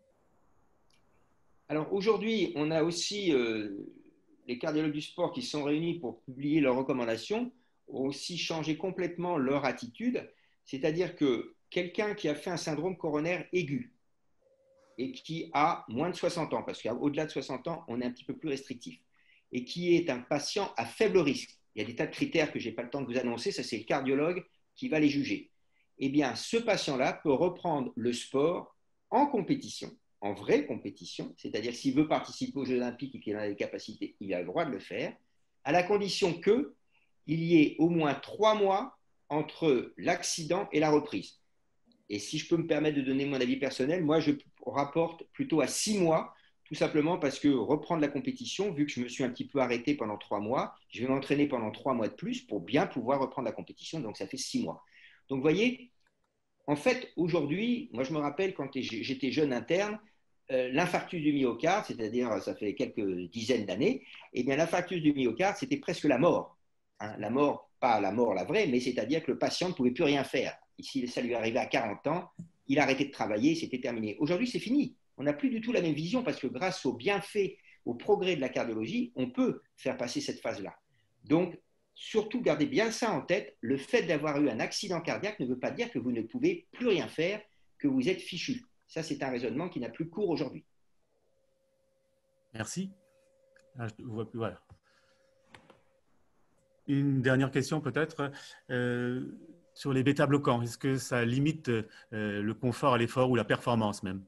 Alors aujourd'hui, on a aussi les cardiologues du sport qui sont réunis pour publier leurs recommandations ont aussi changé complètement leur attitude. C'est-à-dire que quelqu'un qui a fait un syndrome coronaire aigu et qui a moins de 60 ans, parce qu'au-delà de 60 ans, on est un petit peu plus restrictif, et qui est un patient à faible risque, il y a des tas de critères que je n'ai pas le temps de vous annoncer, ça c'est le cardiologue qui va les juger. Eh bien, ce patient-là peut reprendre le sport en compétition, en vraie compétition, c'est-à-dire s'il veut participer aux Jeux Olympiques et qu'il en a les capacités, il a le droit de le faire, à la condition qu'il y ait au moins 3 mois entre l'accident et la reprise. Et si je peux me permettre de donner mon avis personnel, moi je rapporte plutôt à 6 mois, tout simplement parce que reprendre la compétition, vu que je me suis un petit peu arrêté pendant 3 mois, je vais m'entraîner pendant 3 mois de plus pour bien pouvoir reprendre la compétition, donc ça fait 6 mois. Donc vous voyez, en fait, aujourd'hui, moi je me rappelle quand j'étais jeune interne, l'infarctus du myocarde, c'est-à-dire ça fait quelques dizaines d'années, eh bien l'infarctus du myocarde, c'était presque la mort. Hein, la mort, pas la mort la vraie, mais c'est-à-dire que le patient ne pouvait plus rien faire. Ici, ça lui arrivait à 40 ans, il arrêtait de travailler, c'était terminé. Aujourd'hui, c'est fini. On n'a plus du tout la même vision parce que grâce aux bienfaits, au progrès de la cardiologie, on peut faire passer cette phase-là. Donc, surtout, gardez bien ça en tête. Le fait d'avoir eu un accident cardiaque ne veut pas dire que vous ne pouvez plus rien faire, que vous êtes fichu. Ça, c'est un raisonnement qui n'a plus cours aujourd'hui. Merci. Ah, je ne vois plus, voilà. Une dernière question peut-être. Sur les bêta-bloquants, est-ce que ça limite le confort à l'effort ou la performance même?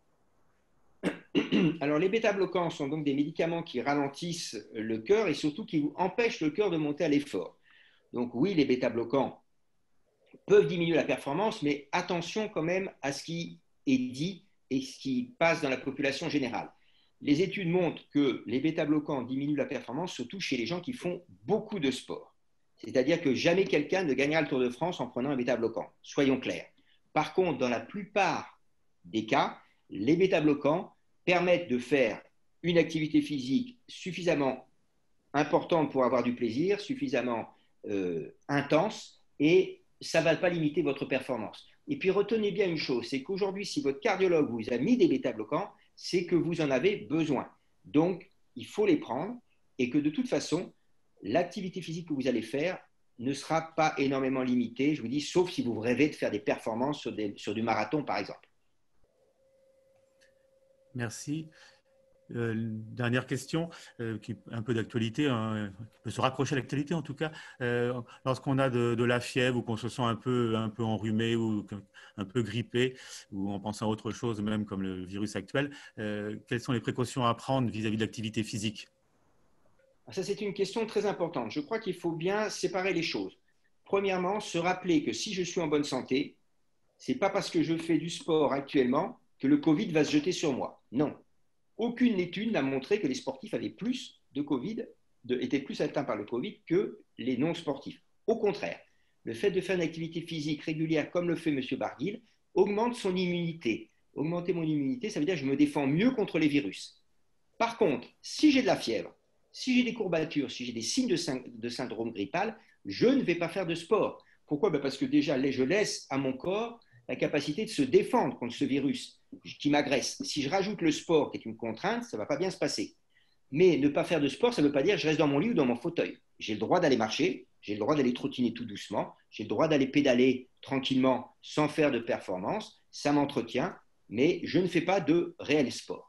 Alors, les bêta-bloquants sont donc des médicaments qui ralentissent le cœur et surtout qui empêchent le cœur de monter à l'effort. Donc oui, les bêta-bloquants peuvent diminuer la performance, mais attention quand même à ce qui est dit et ce qui passe dans la population générale. Les études montrent que les bêta-bloquants diminuent la performance, surtout chez les gens qui font beaucoup de sport. C'est-à-dire que jamais quelqu'un ne gagnera le Tour de France en prenant un bêta-bloquant, soyons clairs. Par contre, dans la plupart des cas, les bêta-bloquants permettent de faire une activité physique suffisamment importante pour avoir du plaisir, suffisamment intense, et ça ne va pas limiter votre performance. Et puis retenez bien une chose, c'est qu'aujourd'hui, si votre cardiologue vous a mis des bêta-bloquants, c'est que vous en avez besoin. Donc, il faut les prendre et que de toute façon, l'activité physique que vous allez faire ne sera pas énormément limitée, je vous dis, sauf si vous rêvez de faire des performances sur du marathon, par exemple. Merci. Dernière question, qui est un peu d'actualité, hein, qui peut se raccrocher à l'actualité en tout cas. Lorsqu'on a de la fièvre ou qu'on se sent un peu enrhumé ou un peu grippé, ou en pensant à autre chose même comme le virus actuel, quelles sont les précautions à prendre vis-à-vis de l'activité physique? Ça, c'est une question très importante. Je crois qu'il faut bien séparer les choses. Premièrement, se rappeler que si je suis en bonne santé, ce n'est pas parce que je fais du sport actuellement que le Covid va se jeter sur moi. Non. Aucune étude n'a montré que les sportifs avaient plus de Covid, étaient plus atteints par le Covid que les non-sportifs. Au contraire, le fait de faire une activité physique régulière comme le fait M. Barguil augmente son immunité. Augmenter mon immunité, ça veut dire que je me défends mieux contre les virus. Par contre, si j'ai de la fièvre, si j'ai des courbatures, si j'ai des signes de syndrome grippal, je ne vais pas faire de sport. Pourquoi? Parce que déjà, je laisse à mon corps la capacité de se défendre contre ce virus qui m'agresse. Si je rajoute le sport qui est une contrainte, ça ne va pas bien se passer. Mais ne pas faire de sport, ça ne veut pas dire que je reste dans mon lit ou dans mon fauteuil. J'ai le droit d'aller marcher, j'ai le droit d'aller trottiner tout doucement, j'ai le droit d'aller pédaler tranquillement sans faire de performance, ça m'entretient, mais je ne fais pas de réel sport.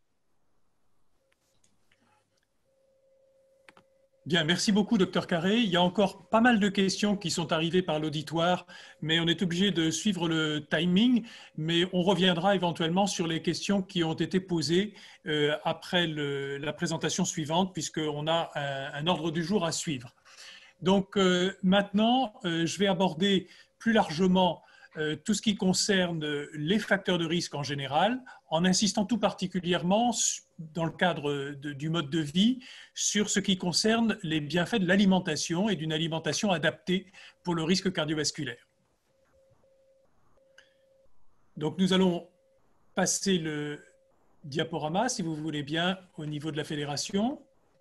Bien, merci beaucoup, Dr Carré. Il y a encore pas mal de questions qui sont arrivées par l'auditoire, mais on est obligé de suivre le timing. Mais on reviendra éventuellement sur les questions qui ont été posées après la présentation suivante, puisqu'on a un ordre du jour à suivre. Donc maintenant, je vais aborder plus largement tout ce qui concerne les facteurs de risque en général, en insistant tout particulièrement dans le cadre du mode de vie sur ce qui concerne les bienfaits de l'alimentation et d'une alimentation adaptée pour le risque cardiovasculaire. Donc nous allons passer le diaporama, si vous voulez bien, au niveau de la fédération.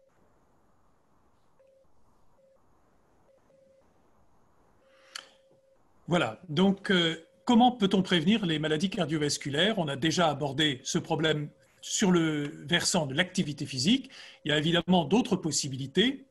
Voilà, donc comment peut-on prévenir les maladies cardiovasculaires? On a déjà abordé ce problème sur le versant de l'activité physique. Il y a évidemment d'autres possibilités.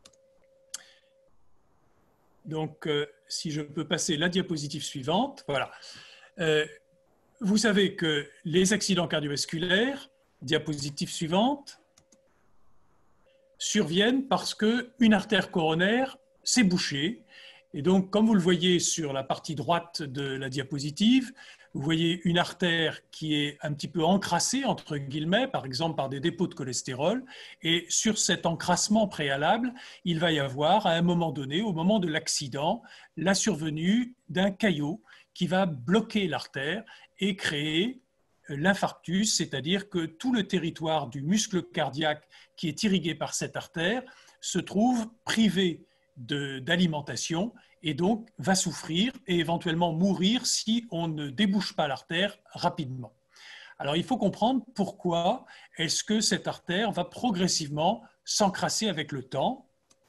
Donc, si je peux passer la diapositive suivante, voilà. Vous savez que les accidents cardiovasculaires, diapositive suivante, surviennent parce qu'une artère coronaire s'est bouchée. Et donc, comme vous le voyez sur la partie droite de la diapositive, Vous voyez une artère qui est un petit peu encrassée, entre guillemets, par exemple par des dépôts de cholestérol. Et sur cet encrassement préalable, il va y avoir, à un moment donné, au moment de l'accident, la survenue d'un caillot qui va bloquer l'artère et créer l'infarctus, c'est-à-dire que tout le territoire du muscle cardiaque qui est irrigué par cette artère se trouve privé d'alimentation et donc va souffrir et éventuellement mourir si on ne débouche pas l'artère rapidement. Alors il faut comprendre pourquoi est-ce que cette artère va progressivement s'encrasser avec le temps.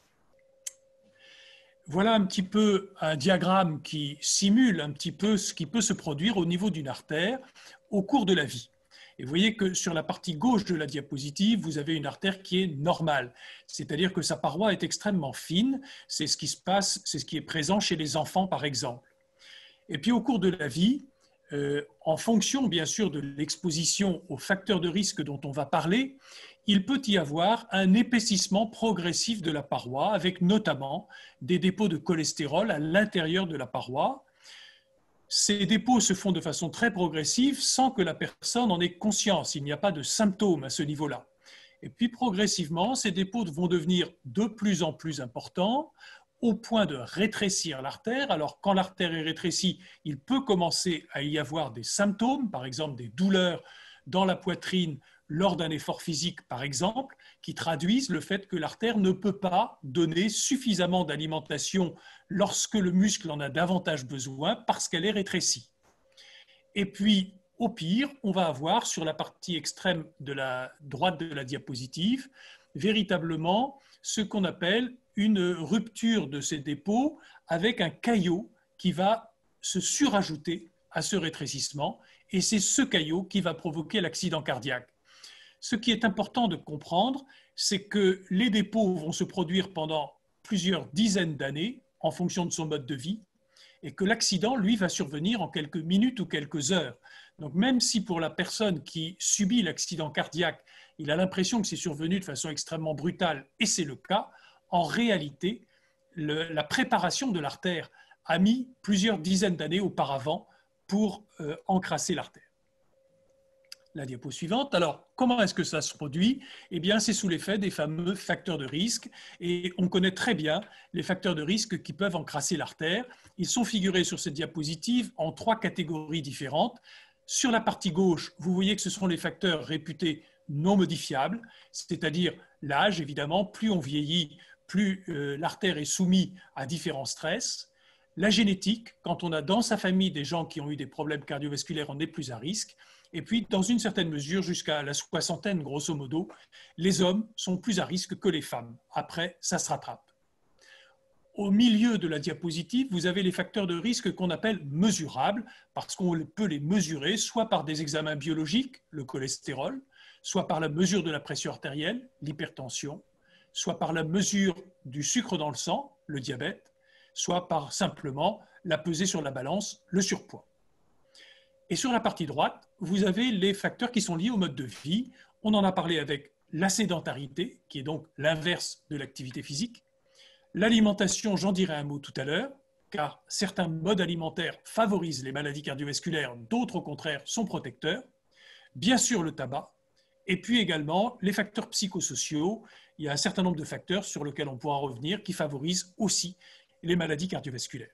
Voilà un petit peu un diagramme qui simule un petit peu ce qui peut se produire au niveau d'une artère au cours de la vie. Et vous voyez que sur la partie gauche de la diapositive, vous avez une artère qui est normale, c'est-à-dire que sa paroi est extrêmement fine, c'est ce qui se passe, c'est ce qui est présent chez les enfants par exemple. Et puis au cours de la vie, en fonction bien sûr de l'exposition aux facteurs de risque dont on va parler, il peut y avoir un épaississement progressif de la paroi avec notamment des dépôts de cholestérol à l'intérieur de la paroi. Ces dépôts se font de façon très progressive sans que la personne en ait conscience. Il n'y a pas de symptômes à ce niveau-là. Et puis progressivement, ces dépôts vont devenir de plus en plus importants au point de rétrécir l'artère. Alors quand l'artère est rétrécie, il peut commencer à y avoir des symptômes, par exemple des douleurs dans la poitrine lors d'un effort physique, par exemple, qui traduisent le fait que l'artère ne peut pas donner suffisamment d'alimentation lorsque le muscle en a davantage besoin parce qu'elle est rétrécie. Et puis, au pire, on va avoir sur la partie extrême de la droite de la diapositive, véritablement ce qu'on appelle une rupture de ces dépôts avec un caillot qui va se surajouter à ce rétrécissement et c'est ce caillot qui va provoquer l'accident cardiaque. Ce qui est important de comprendre, c'est que les dépôts vont se produire pendant plusieurs dizaines d'années en fonction de son mode de vie et que l'accident, lui, va survenir en quelques minutes ou quelques heures. Donc même si pour la personne qui subit l'accident cardiaque, il a l'impression que c'est survenu de façon extrêmement brutale, et c'est le cas, en réalité, la préparation de l'artère a mis plusieurs dizaines d'années auparavant pour encrasser l'artère. La diapo suivante. Alors, comment est-ce que ça se produit? Eh bien, c'est sous l'effet des fameux facteurs de risque. Et on connaît très bien les facteurs de risque qui peuvent encrasser l'artère. Ils sont figurés sur cette diapositive en 3 catégories différentes. Sur la partie gauche, vous voyez que ce sont les facteurs réputés non modifiables, c'est-à-dire l'âge, évidemment. Plus on vieillit, plus l'artère est soumise à différents stress. La génétique, quand on a dans sa famille des gens qui ont eu des problèmes cardiovasculaires, on est plus à risque. Et puis, dans une certaine mesure, jusqu'à la soixantaine, grosso modo, les hommes sont plus à risque que les femmes. Après, ça se rattrape. Au milieu de la diapositive, vous avez les facteurs de risque qu'on appelle mesurables, parce qu'on peut les mesurer soit par des examens biologiques, le cholestérol, soit par la mesure de la pression artérielle, l'hypertension, soit par la mesure du sucre dans le sang, le diabète, soit par simplement la pesée sur la balance, le surpoids. Et sur la partie droite, vous avez les facteurs qui sont liés au mode de vie. On en a parlé avec la sédentarité, qui est donc l'inverse de l'activité physique. L'alimentation, j'en dirai un mot tout à l'heure, car certains modes alimentaires favorisent les maladies cardiovasculaires, d'autres au contraire sont protecteurs. Bien sûr le tabac, et puis également les facteurs psychosociaux. Il y a un certain nombre de facteurs sur lesquels on pourra revenir qui favorisent aussi les maladies cardiovasculaires.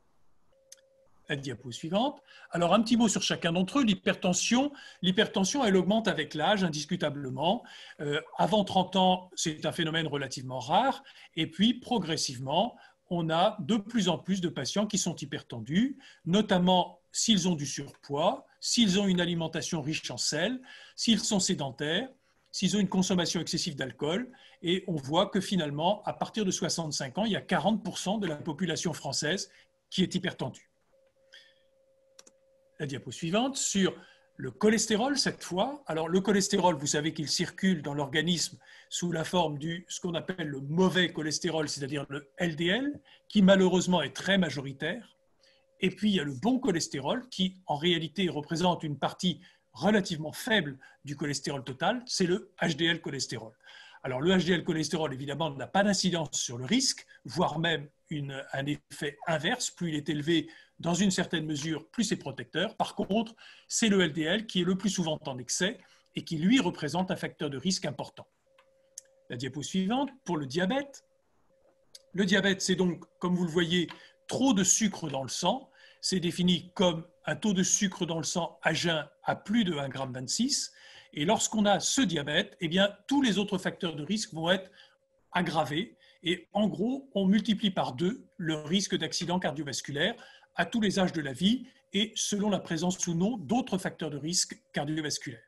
La diapo suivante. Alors, un petit mot sur chacun d'entre eux. L'hypertension, elle augmente avec l'âge, indiscutablement. Avant 30 ans, c'est un phénomène relativement rare. Et puis, progressivement, on a de plus en plus de patients qui sont hypertendus, notamment s'ils ont du surpoids, s'ils ont une alimentation riche en sel, s'ils sont sédentaires, s'ils ont une consommation excessive d'alcool. Et on voit que finalement, à partir de 65 ans, il y a 40% de la population française qui est hypertendue. La diapo suivante, sur le cholestérol cette fois. Alors le cholestérol, vous savez qu'il circule dans l'organisme sous la forme du ce qu'on appelle le mauvais cholestérol, c'est-à-dire le LDL, qui malheureusement est très majoritaire. Et puis il y a le bon cholestérol qui en réalité représente une partie relativement faible du cholestérol total, c'est le HDL cholestérol. Alors le HDL cholestérol évidemment n'a pas d'incidence sur le risque, voire même un effet inverse. Plus il est élevé, dans une certaine mesure, plus c'est protecteur. Par contre, c'est le LDL qui est le plus souvent en excès et qui, lui, représente un facteur de risque important. La diapo suivante, pour le diabète. Le diabète, c'est donc, comme vous le voyez, trop de sucre dans le sang. C'est défini comme un taux de sucre dans le sang à jeun à plus de 1,26 g. Et lorsqu'on a ce diabète, eh bien, tous les autres facteurs de risque vont être aggravés. Et en gros, on multiplie par 2 le risque d'accident cardiovasculaire à tous les âges de la vie et selon la présence ou non d'autres facteurs de risque cardiovasculaires.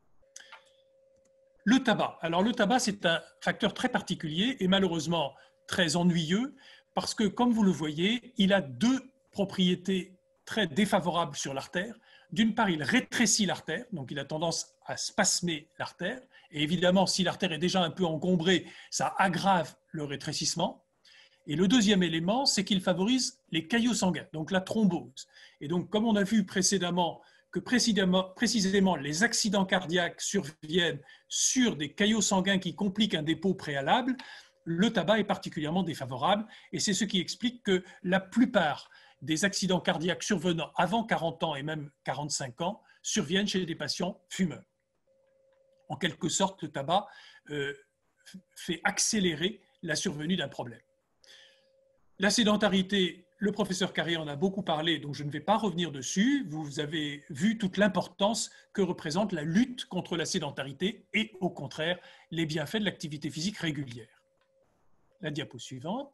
Le tabac. Alors le tabac, c'est un facteur très particulier et malheureusement très ennuyeux parce que, comme vous le voyez, il a 2 propriétés très défavorables sur l'artère. D'une part, il rétrécit l'artère, donc il a tendance à spasmer l'artère. Et évidemment, si l'artère est déjà un peu encombrée, ça aggrave le rétrécissement. Et le deuxième élément, c'est qu'il favorise les caillots sanguins, donc la thrombose. Et donc, comme on a vu précédemment, que précisément les accidents cardiaques surviennent sur des caillots sanguins qui compliquent un dépôt préalable, le tabac est particulièrement défavorable. Et c'est ce qui explique que la plupart des accidents cardiaques survenant avant 40 ans et même 45 ans surviennent chez des patients fumeurs. En quelque sorte, le tabac fait accélérer la survenue d'un problème. La sédentarité, le professeur Carré en a beaucoup parlé, donc je ne vais pas revenir dessus. Vous avez vu toute l'importance que représente la lutte contre la sédentarité et au contraire les bienfaits de l'activité physique régulière. La diapo suivante.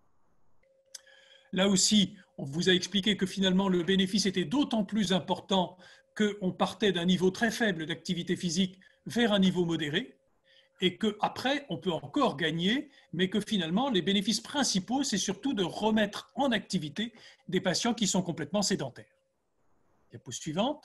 Là aussi, on vous a expliqué que finalement le bénéfice était d'autant plus important qu'on partait d'un niveau très faible d'activité physique vers un niveau modéré et qu'après, on peut encore gagner, mais que finalement, les bénéfices principaux, c'est surtout de remettre en activité des patients qui sont complètement sédentaires. Diapo suivante.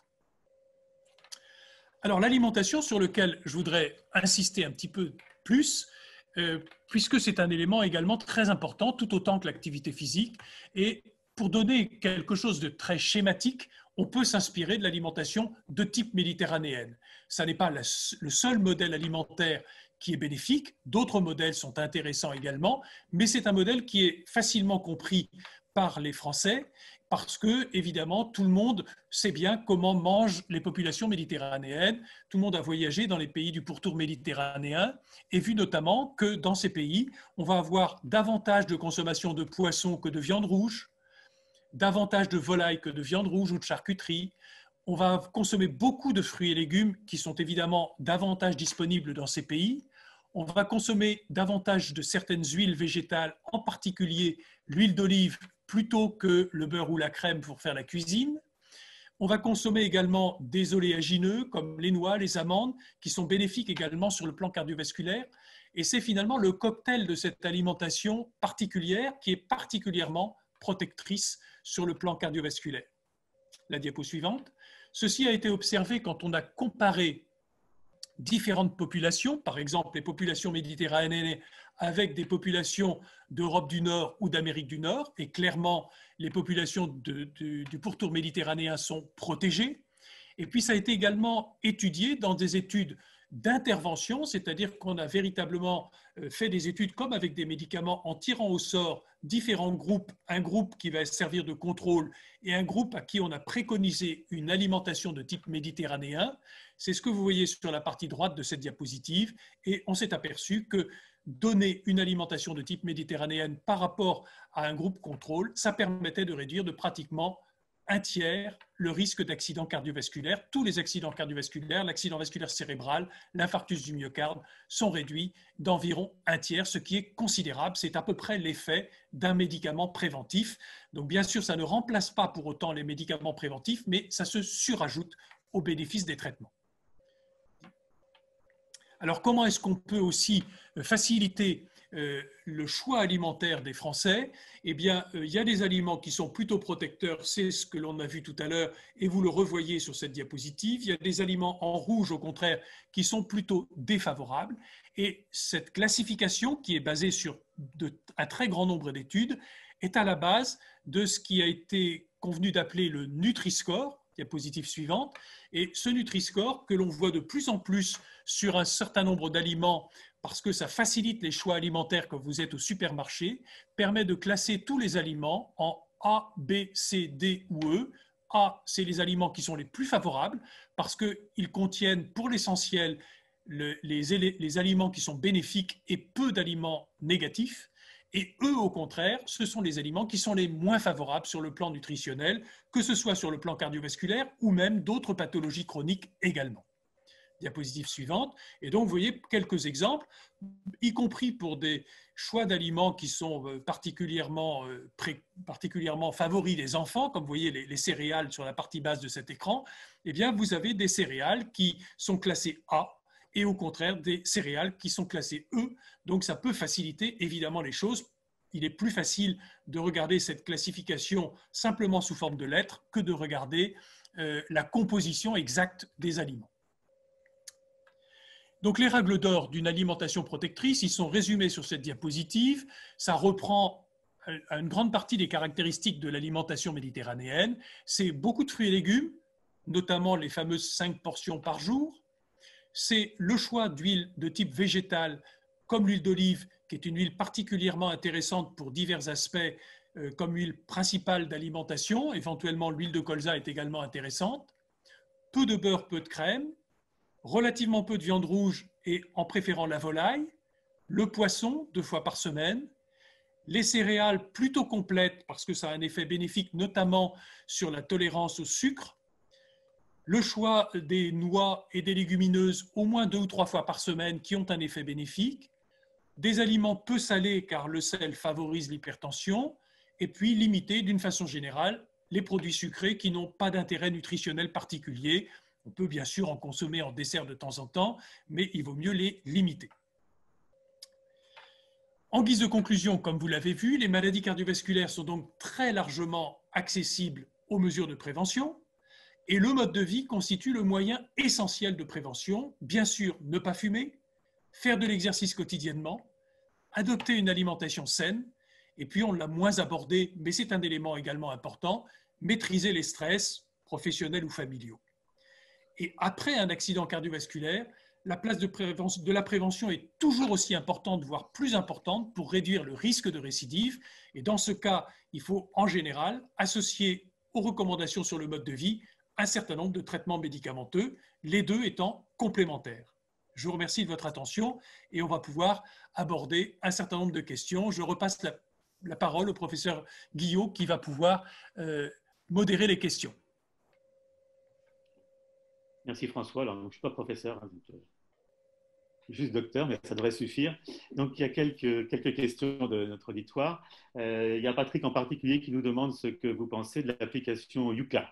Alors, l'alimentation sur laquelle je voudrais insister un petit peu plus, puisque c'est un élément également très important, tout autant que l'activité physique. Et pour donner quelque chose de très schématique, on peut s'inspirer de l'alimentation de type méditerranéenne. Ça n'est pas le seul modèle alimentaire qui est bénéfique, d'autres modèles sont intéressants également, mais c'est un modèle qui est facilement compris par les Français parce que, évidemment, tout le monde sait bien comment mangent les populations méditerranéennes. Tout le monde a voyagé dans les pays du pourtour méditerranéen et vu notamment que dans ces pays, on va avoir davantage de consommation de poissons que de viande rouge, davantage de volaille que de viande rouge ou de charcuterie. On va consommer beaucoup de fruits et légumes qui sont évidemment davantage disponibles dans ces pays. On va consommer davantage de certaines huiles végétales, en particulier l'huile d'olive, plutôt que le beurre ou la crème pour faire la cuisine. On va consommer également des oléagineux comme les noix, les amandes, qui sont bénéfiques également sur le plan cardiovasculaire. Et c'est finalement le cocktail de cette alimentation particulière qui est particulièrement protectrice sur le plan cardiovasculaire. La diapo suivante. Ceci a été observé quand on a comparé différentes populations, par exemple les populations méditerranéennes avec des populations d'Europe du Nord ou d'Amérique du Nord, et clairement les populations du pourtour méditerranéen sont protégées. Et puis ça a été également étudié dans des études d'intervention, c'est-à-dire qu'on a véritablement fait des études comme avec des médicaments en tirant au sort différents groupes, un groupe qui va servir de contrôle et un groupe à qui on a préconisé une alimentation de type méditerranéen. C'est ce que vous voyez sur la partie droite de cette diapositive et on s'est aperçu que donner une alimentation de type méditerranéenne par rapport à un groupe contrôle, ça permettait de réduire de pratiquement un tiers le risque d'accident cardiovasculaire. Tous les accidents cardiovasculaires, l'accident vasculaire cérébral, l'infarctus du myocarde sont réduits d'environ un tiers, ce qui est considérable. C'est à peu près l'effet d'un médicament préventif. Donc bien sûr, ça ne remplace pas pour autant les médicaments préventifs, mais ça se surajoute au bénéfice des traitements. Alors comment est-ce qu'on peut aussi faciliter le choix alimentaire des Français? Eh bien, il y a des aliments qui sont plutôt protecteurs, c'est ce que l'on a vu tout à l'heure et vous le revoyez sur cette diapositive. Il y a des aliments en rouge, au contraire, qui sont plutôt défavorables. Et cette classification, qui est basée sur un très grand nombre d'études, est à la base de ce qui a été convenu d'appeler le Nutri-Score, diapositive suivante. Et ce Nutri-Score, que l'on voit de plus en plus sur un certain nombre d'aliments, parce que ça facilite les choix alimentaires quand vous êtes au supermarché, permet de classer tous les aliments en A, B, C, D ou E. A, c'est les aliments qui sont les plus favorables parce qu'ils contiennent pour l'essentiel les aliments qui sont bénéfiques et peu d'aliments négatifs. Et eux, au contraire, ce sont les aliments qui sont les moins favorables sur le plan nutritionnel, que ce soit sur le plan cardiovasculaire ou même d'autres pathologies chroniques également. Diapositive suivante. Et donc, vous voyez quelques exemples, y compris pour des choix d'aliments qui sont particulièrement favoris des enfants, comme vous voyez les céréales sur la partie basse de cet écran. Eh bien, vous avez des céréales qui sont classées A et au contraire des céréales qui sont classées E. Donc, ça peut faciliter évidemment les choses. Il est plus facile de regarder cette classification simplement sous forme de lettres que de regarder la composition exacte des aliments. Donc, les règles d'or d'une alimentation protectrice, ils sont résumés sur cette diapositive. Ça reprend une grande partie des caractéristiques de l'alimentation méditerranéenne. C'est beaucoup de fruits et légumes, notamment les fameuses 5 portions par jour. C'est le choix d'huile de type végétal, comme l'huile d'olive, qui est une huile particulièrement intéressante pour divers aspects, comme huile principale d'alimentation. Éventuellement, l'huile de colza est également intéressante. Peu de beurre, peu de crème. Relativement peu de viande rouge et en préférant la volaille, le poisson 2 fois par semaine, les céréales plutôt complètes parce que ça a un effet bénéfique notamment sur la tolérance au sucre, le choix des noix et des légumineuses au moins 2 ou 3 fois par semaine qui ont un effet bénéfique, des aliments peu salés car le sel favorise l'hypertension et puis limiter d'une façon générale les produits sucrés qui n'ont pas d'intérêt nutritionnel particulier. On peut bien sûr en consommer en dessert de temps en temps, mais il vaut mieux les limiter. En guise de conclusion, comme vous l'avez vu, les maladies cardiovasculaires sont donc très largement accessibles aux mesures de prévention et le mode de vie constitue le moyen essentiel de prévention. Bien sûr, ne pas fumer, faire de l'exercice quotidiennement, adopter une alimentation saine et puis on l'a moins abordé, mais c'est un élément également important, maîtriser les stress professionnels ou familiaux. Et après un accident cardiovasculaire, la place de la prévention est toujours aussi importante, voire plus importante, pour réduire le risque de récidive. Et dans ce cas, il faut en général associer aux recommandations sur le mode de vie un certain nombre de traitements médicamenteux, les deux étant complémentaires. Je vous remercie de votre attention et on va pouvoir aborder un certain nombre de questions. Je repasse la parole au professeur Guillot qui va pouvoir modérer les questions. Merci François. Alors, je ne suis pas professeur, hein, juste docteur, mais ça devrait suffire. Donc, il y a quelques questions de notre auditoire. Il y a Patrick en particulier qui nous demande ce que vous pensez de l'application Yuka.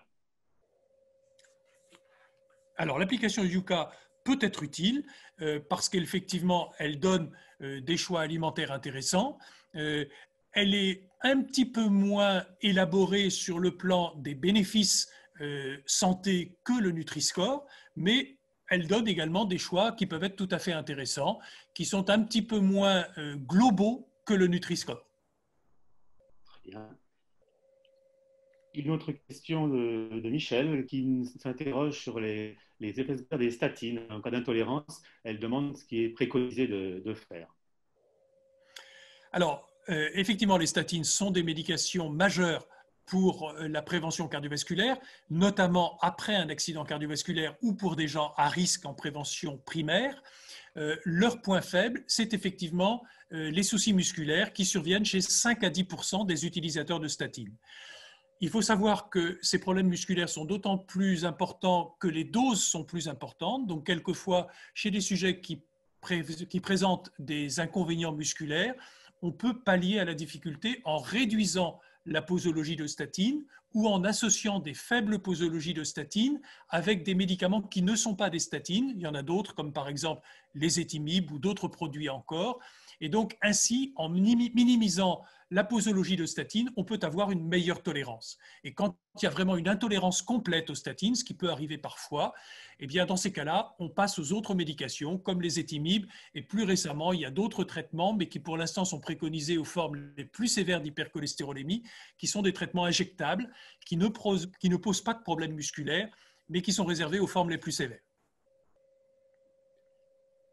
Alors, l'application Yuka peut être utile parce qu'effectivement, elle donne des choix alimentaires intéressants. Elle est un petit peu moins élaborée sur le plan des bénéfices santé que le Nutri-Score, mais elle donne également des choix qui peuvent être tout à fait intéressants, qui sont un petit peu moins globaux que le Nutri-Score. Très bien. Une autre question de Michel qui s'interroge sur les effets des statines. En cas d'intolérance, elle demande ce qui est préconisé de faire. Alors, effectivement, les statines sont des médications majeures pour la prévention cardiovasculaire, notamment après un accident cardiovasculaire ou pour des gens à risque en prévention primaire. Leur point faible, c'est effectivement les soucis musculaires qui surviennent chez 5 à 10% des utilisateurs de statines. Il faut savoir que ces problèmes musculaires sont d'autant plus importants que les doses sont plus importantes. Donc, quelquefois, chez des sujets qui présentent des inconvénients musculaires, on peut pallier à la difficulté en réduisant la posologie de statine ou en associant des faibles posologies de statine avec des médicaments qui ne sont pas des statines. Il y en a d'autres, comme par exemple les étimibes ou d'autres produits encore. Et donc, ainsi, en minimisant la posologie de statine, on peut avoir une meilleure tolérance. Et quand il y a vraiment une intolérance complète aux statines, ce qui peut arriver parfois, eh bien, dans ces cas-là, on passe aux autres médications, comme les étimibes. Et plus récemment, il y a d'autres traitements, mais qui pour l'instant sont préconisés aux formes les plus sévères d'hypercholestérolémie, qui sont des traitements injectables, qui ne posent pas de problème musculaire, mais qui sont réservés aux formes les plus sévères.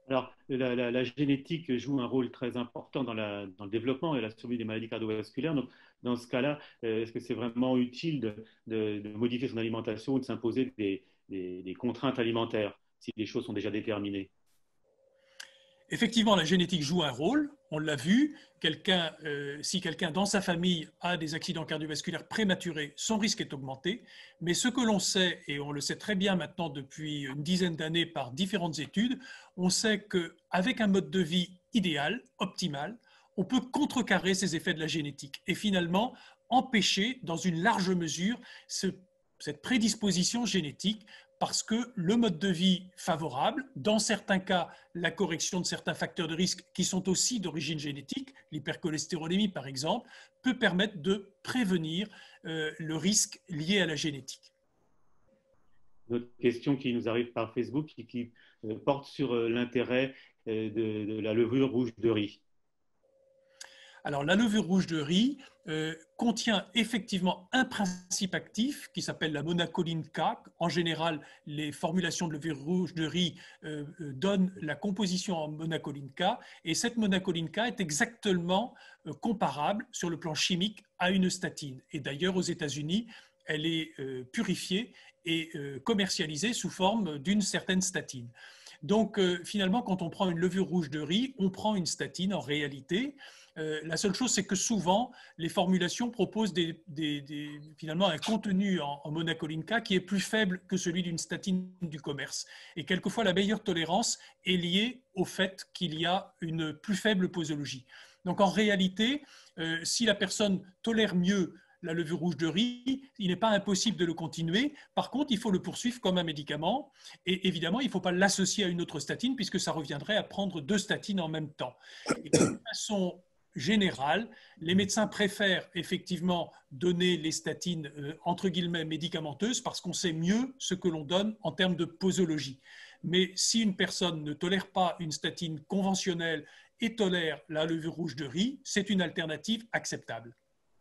Alors, la génétique joue un rôle très important dans le développement et la survie des maladies cardiovasculaires. Donc, dans ce cas-là, est-ce que c'est vraiment utile de modifier son alimentation ou de s'imposer des contraintes alimentaires si les choses sont déjà déterminées? Effectivement, la génétique joue un rôle, on l'a vu. Si quelqu'un dans sa famille a des accidents cardiovasculaires prématurés, son risque est augmenté. Mais ce que l'on sait, et on le sait très bien maintenant depuis une dizaine d'années par différentes études, on sait qu'avec un mode de vie idéal, optimal, on peut contrecarrer ces effets de la génétique et finalement empêcher dans une large mesure cette prédisposition génétique parce que le mode de vie favorable, dans certains cas, la correction de certains facteurs de risque qui sont aussi d'origine génétique, l'hypercholestérolémie par exemple, peut permettre de prévenir le risque lié à la génétique. Une autre question qui nous arrive par Facebook qui porte sur l'intérêt de la levure rouge de riz. Alors, la levure rouge de riz contient effectivement un principe actif qui s'appelle la monacoline K. En général, les formulations de levure rouge de riz donnent la composition en monacoline K. Et cette monacoline K est exactement comparable sur le plan chimique à une statine. Et d'ailleurs, aux États-Unis, elle est purifiée et commercialisée sous forme d'une certaine statine. Donc, finalement, quand on prend une levure rouge de riz, on prend une statine en réalité. La seule chose, c'est que souvent, les formulations proposent finalement un contenu en monacoline K qui est plus faible que celui d'une statine du commerce. Et quelquefois, la meilleure tolérance est liée au fait qu'il y a une plus faible posologie. Donc, en réalité, si la personne tolère mieux la levure rouge de riz, il n'est pas impossible de le continuer. Par contre, il faut le poursuivre comme un médicament. Et évidemment, il ne faut pas l'associer à une autre statine puisque ça reviendrait à prendre 2 statines en même temps. Et de façon générale, les médecins préfèrent effectivement donner les statines entre guillemets médicamenteuses parce qu'on sait mieux ce que l'on donne en termes de posologie. Mais si une personne ne tolère pas une statine conventionnelle et tolère la levure rouge de riz, c'est une alternative acceptable.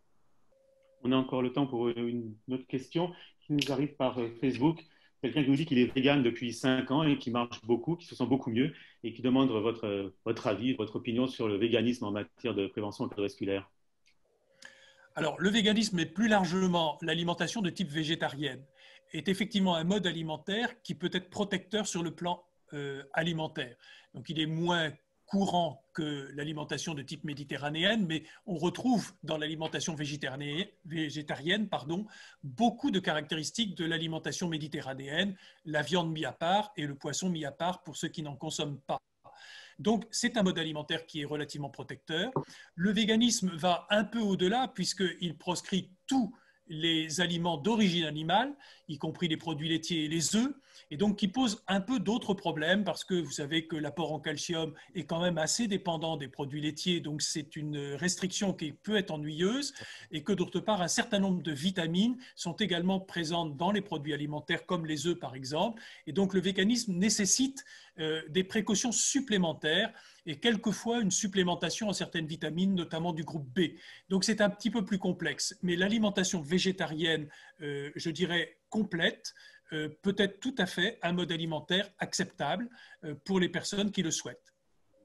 On a encore le temps pour une autre question qui nous arrive par Facebook. Quelqu'un qui nous dit qu'il est vegan depuis 5 ans et qui marche beaucoup, qui se sent beaucoup mieux et qui demande votre avis, votre opinion sur le véganisme en matière de prévention cardiovasculaire. Alors, le véganisme et plus largement l'alimentation de type végétarienne est effectivement un mode alimentaire qui peut être protecteur sur le plan alimentaire. Donc, il est moins courant que l'alimentation de type méditerranéenne, mais on retrouve dans l'alimentation végétarienne beaucoup de caractéristiques de l'alimentation méditerranéenne, la viande mis à part et le poisson mis à part pour ceux qui n'en consomment pas. Donc, c'est un mode alimentaire qui est relativement protecteur. Le véganisme va un peu au-delà puisqu'il proscrit tous les aliments d'origine animale, y compris les produits laitiers et les œufs, et donc qui pose un peu d'autres problèmes parce que vous savez que l'apport en calcium est quand même assez dépendant des produits laitiers, donc c'est une restriction qui peut être ennuyeuse, et que d'autre part, un certain nombre de vitamines sont également présentes dans les produits alimentaires comme les œufs par exemple, et donc le véganisme nécessite des précautions supplémentaires et quelquefois une supplémentation en certaines vitamines, notamment du groupe B. Donc c'est un petit peu plus complexe, mais l'alimentation végétarienne, je dirais complète, peut être tout à fait un mode alimentaire acceptable pour les personnes qui le souhaitent.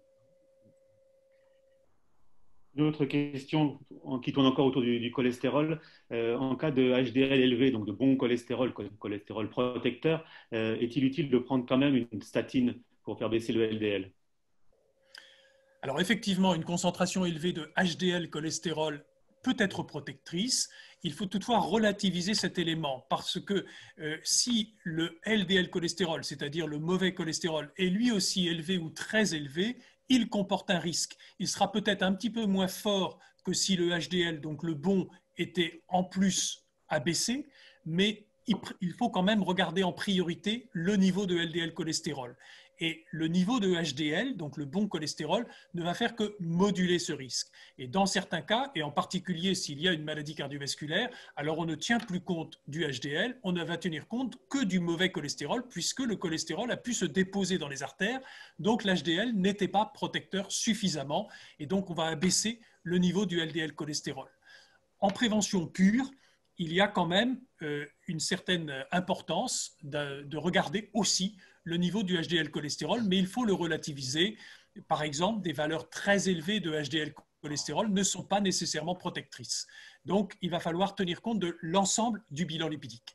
Une autre question qui tourne encore autour du cholestérol. En cas de HDL élevé, donc de bon cholestérol, cholestérol protecteur, est-il utile de prendre quand même une statine pour faire baisser le LDL? Alors effectivement, une concentration élevée de HDL cholestérol peut être protectrice. Il faut toutefois relativiser cet élément parce que si le LDL cholestérol, c'est-à-dire le mauvais cholestérol, est lui aussi élevé ou très élevé, il comporte un risque. Il sera peut-être un petit peu moins fort que si le HDL, donc le bon, était en plus abaissé, mais il faut quand même regarder en priorité le niveau de LDL cholestérol. Et le niveau de HDL, donc le bon cholestérol, ne va faire que moduler ce risque. Et dans certains cas, et en particulier s'il y a une maladie cardiovasculaire, alors on ne tient plus compte du HDL, on ne va tenir compte que du mauvais cholestérol, puisque le cholestérol a pu se déposer dans les artères, donc l'HDL n'était pas protecteur suffisamment, et donc on va abaisser le niveau du LDL cholestérol. En prévention pure, il y a quand même une certaine importance de regarder aussi le niveau du HDL cholestérol, mais il faut le relativiser. Par exemple, des valeurs très élevées de HDL cholestérol ne sont pas nécessairement protectrices. Donc, il va falloir tenir compte de l'ensemble du bilan lipidique.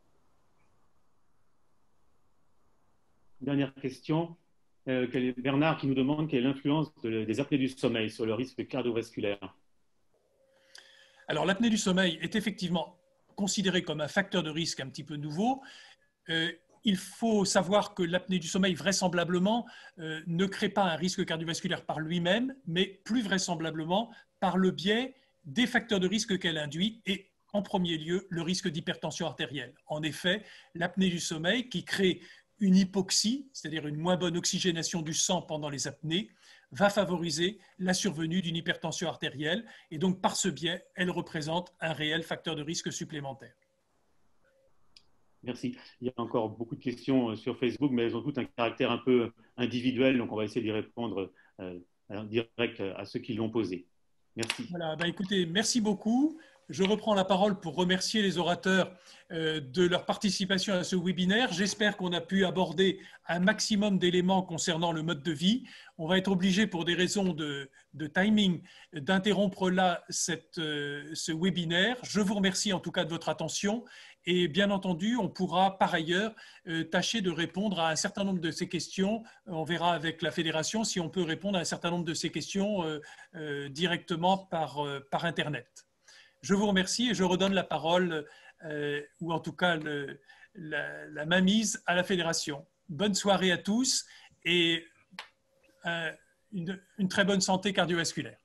Dernière question. Bernard qui nous demande quelle est l'influence des apnées du sommeil sur le risque cardiovasculaire. Alors, l'apnée du sommeil est effectivement considérée comme un facteur de risque un petit peu nouveau. Il faut savoir que l'apnée du sommeil, vraisemblablement, ne crée pas un risque cardiovasculaire par lui-même, mais plus vraisemblablement par le biais des facteurs de risque qu'elle induit et en premier lieu le risque d'hypertension artérielle. En effet, l'apnée du sommeil qui crée une hypoxie, c'est-à-dire une moins bonne oxygénation du sang pendant les apnées, va favoriser la survenue d'une hypertension artérielle et donc par ce biais, elle représente un réel facteur de risque supplémentaire. Merci. Il y a encore beaucoup de questions sur Facebook, mais elles ont toutes un caractère un peu individuel, donc on va essayer d'y répondre en direct à ceux qui l'ont posé. Merci. Voilà, écoutez, merci beaucoup. Je reprends la parole pour remercier les orateurs de leur participation à ce webinaire. J'espère qu'on a pu aborder un maximum d'éléments concernant le mode de vie. On va être obligé, pour des raisons de timing, d'interrompre là ce webinaire. Je vous remercie en tout cas de votre attention. Et bien entendu, on pourra par ailleurs tâcher de répondre à un certain nombre de ces questions. On verra avec la fédération si on peut répondre à un certain nombre de ces questions directement par Internet. Je vous remercie et je redonne la parole, ou en tout cas la mainmise à la fédération. Bonne soirée à tous et une très bonne santé cardiovasculaire.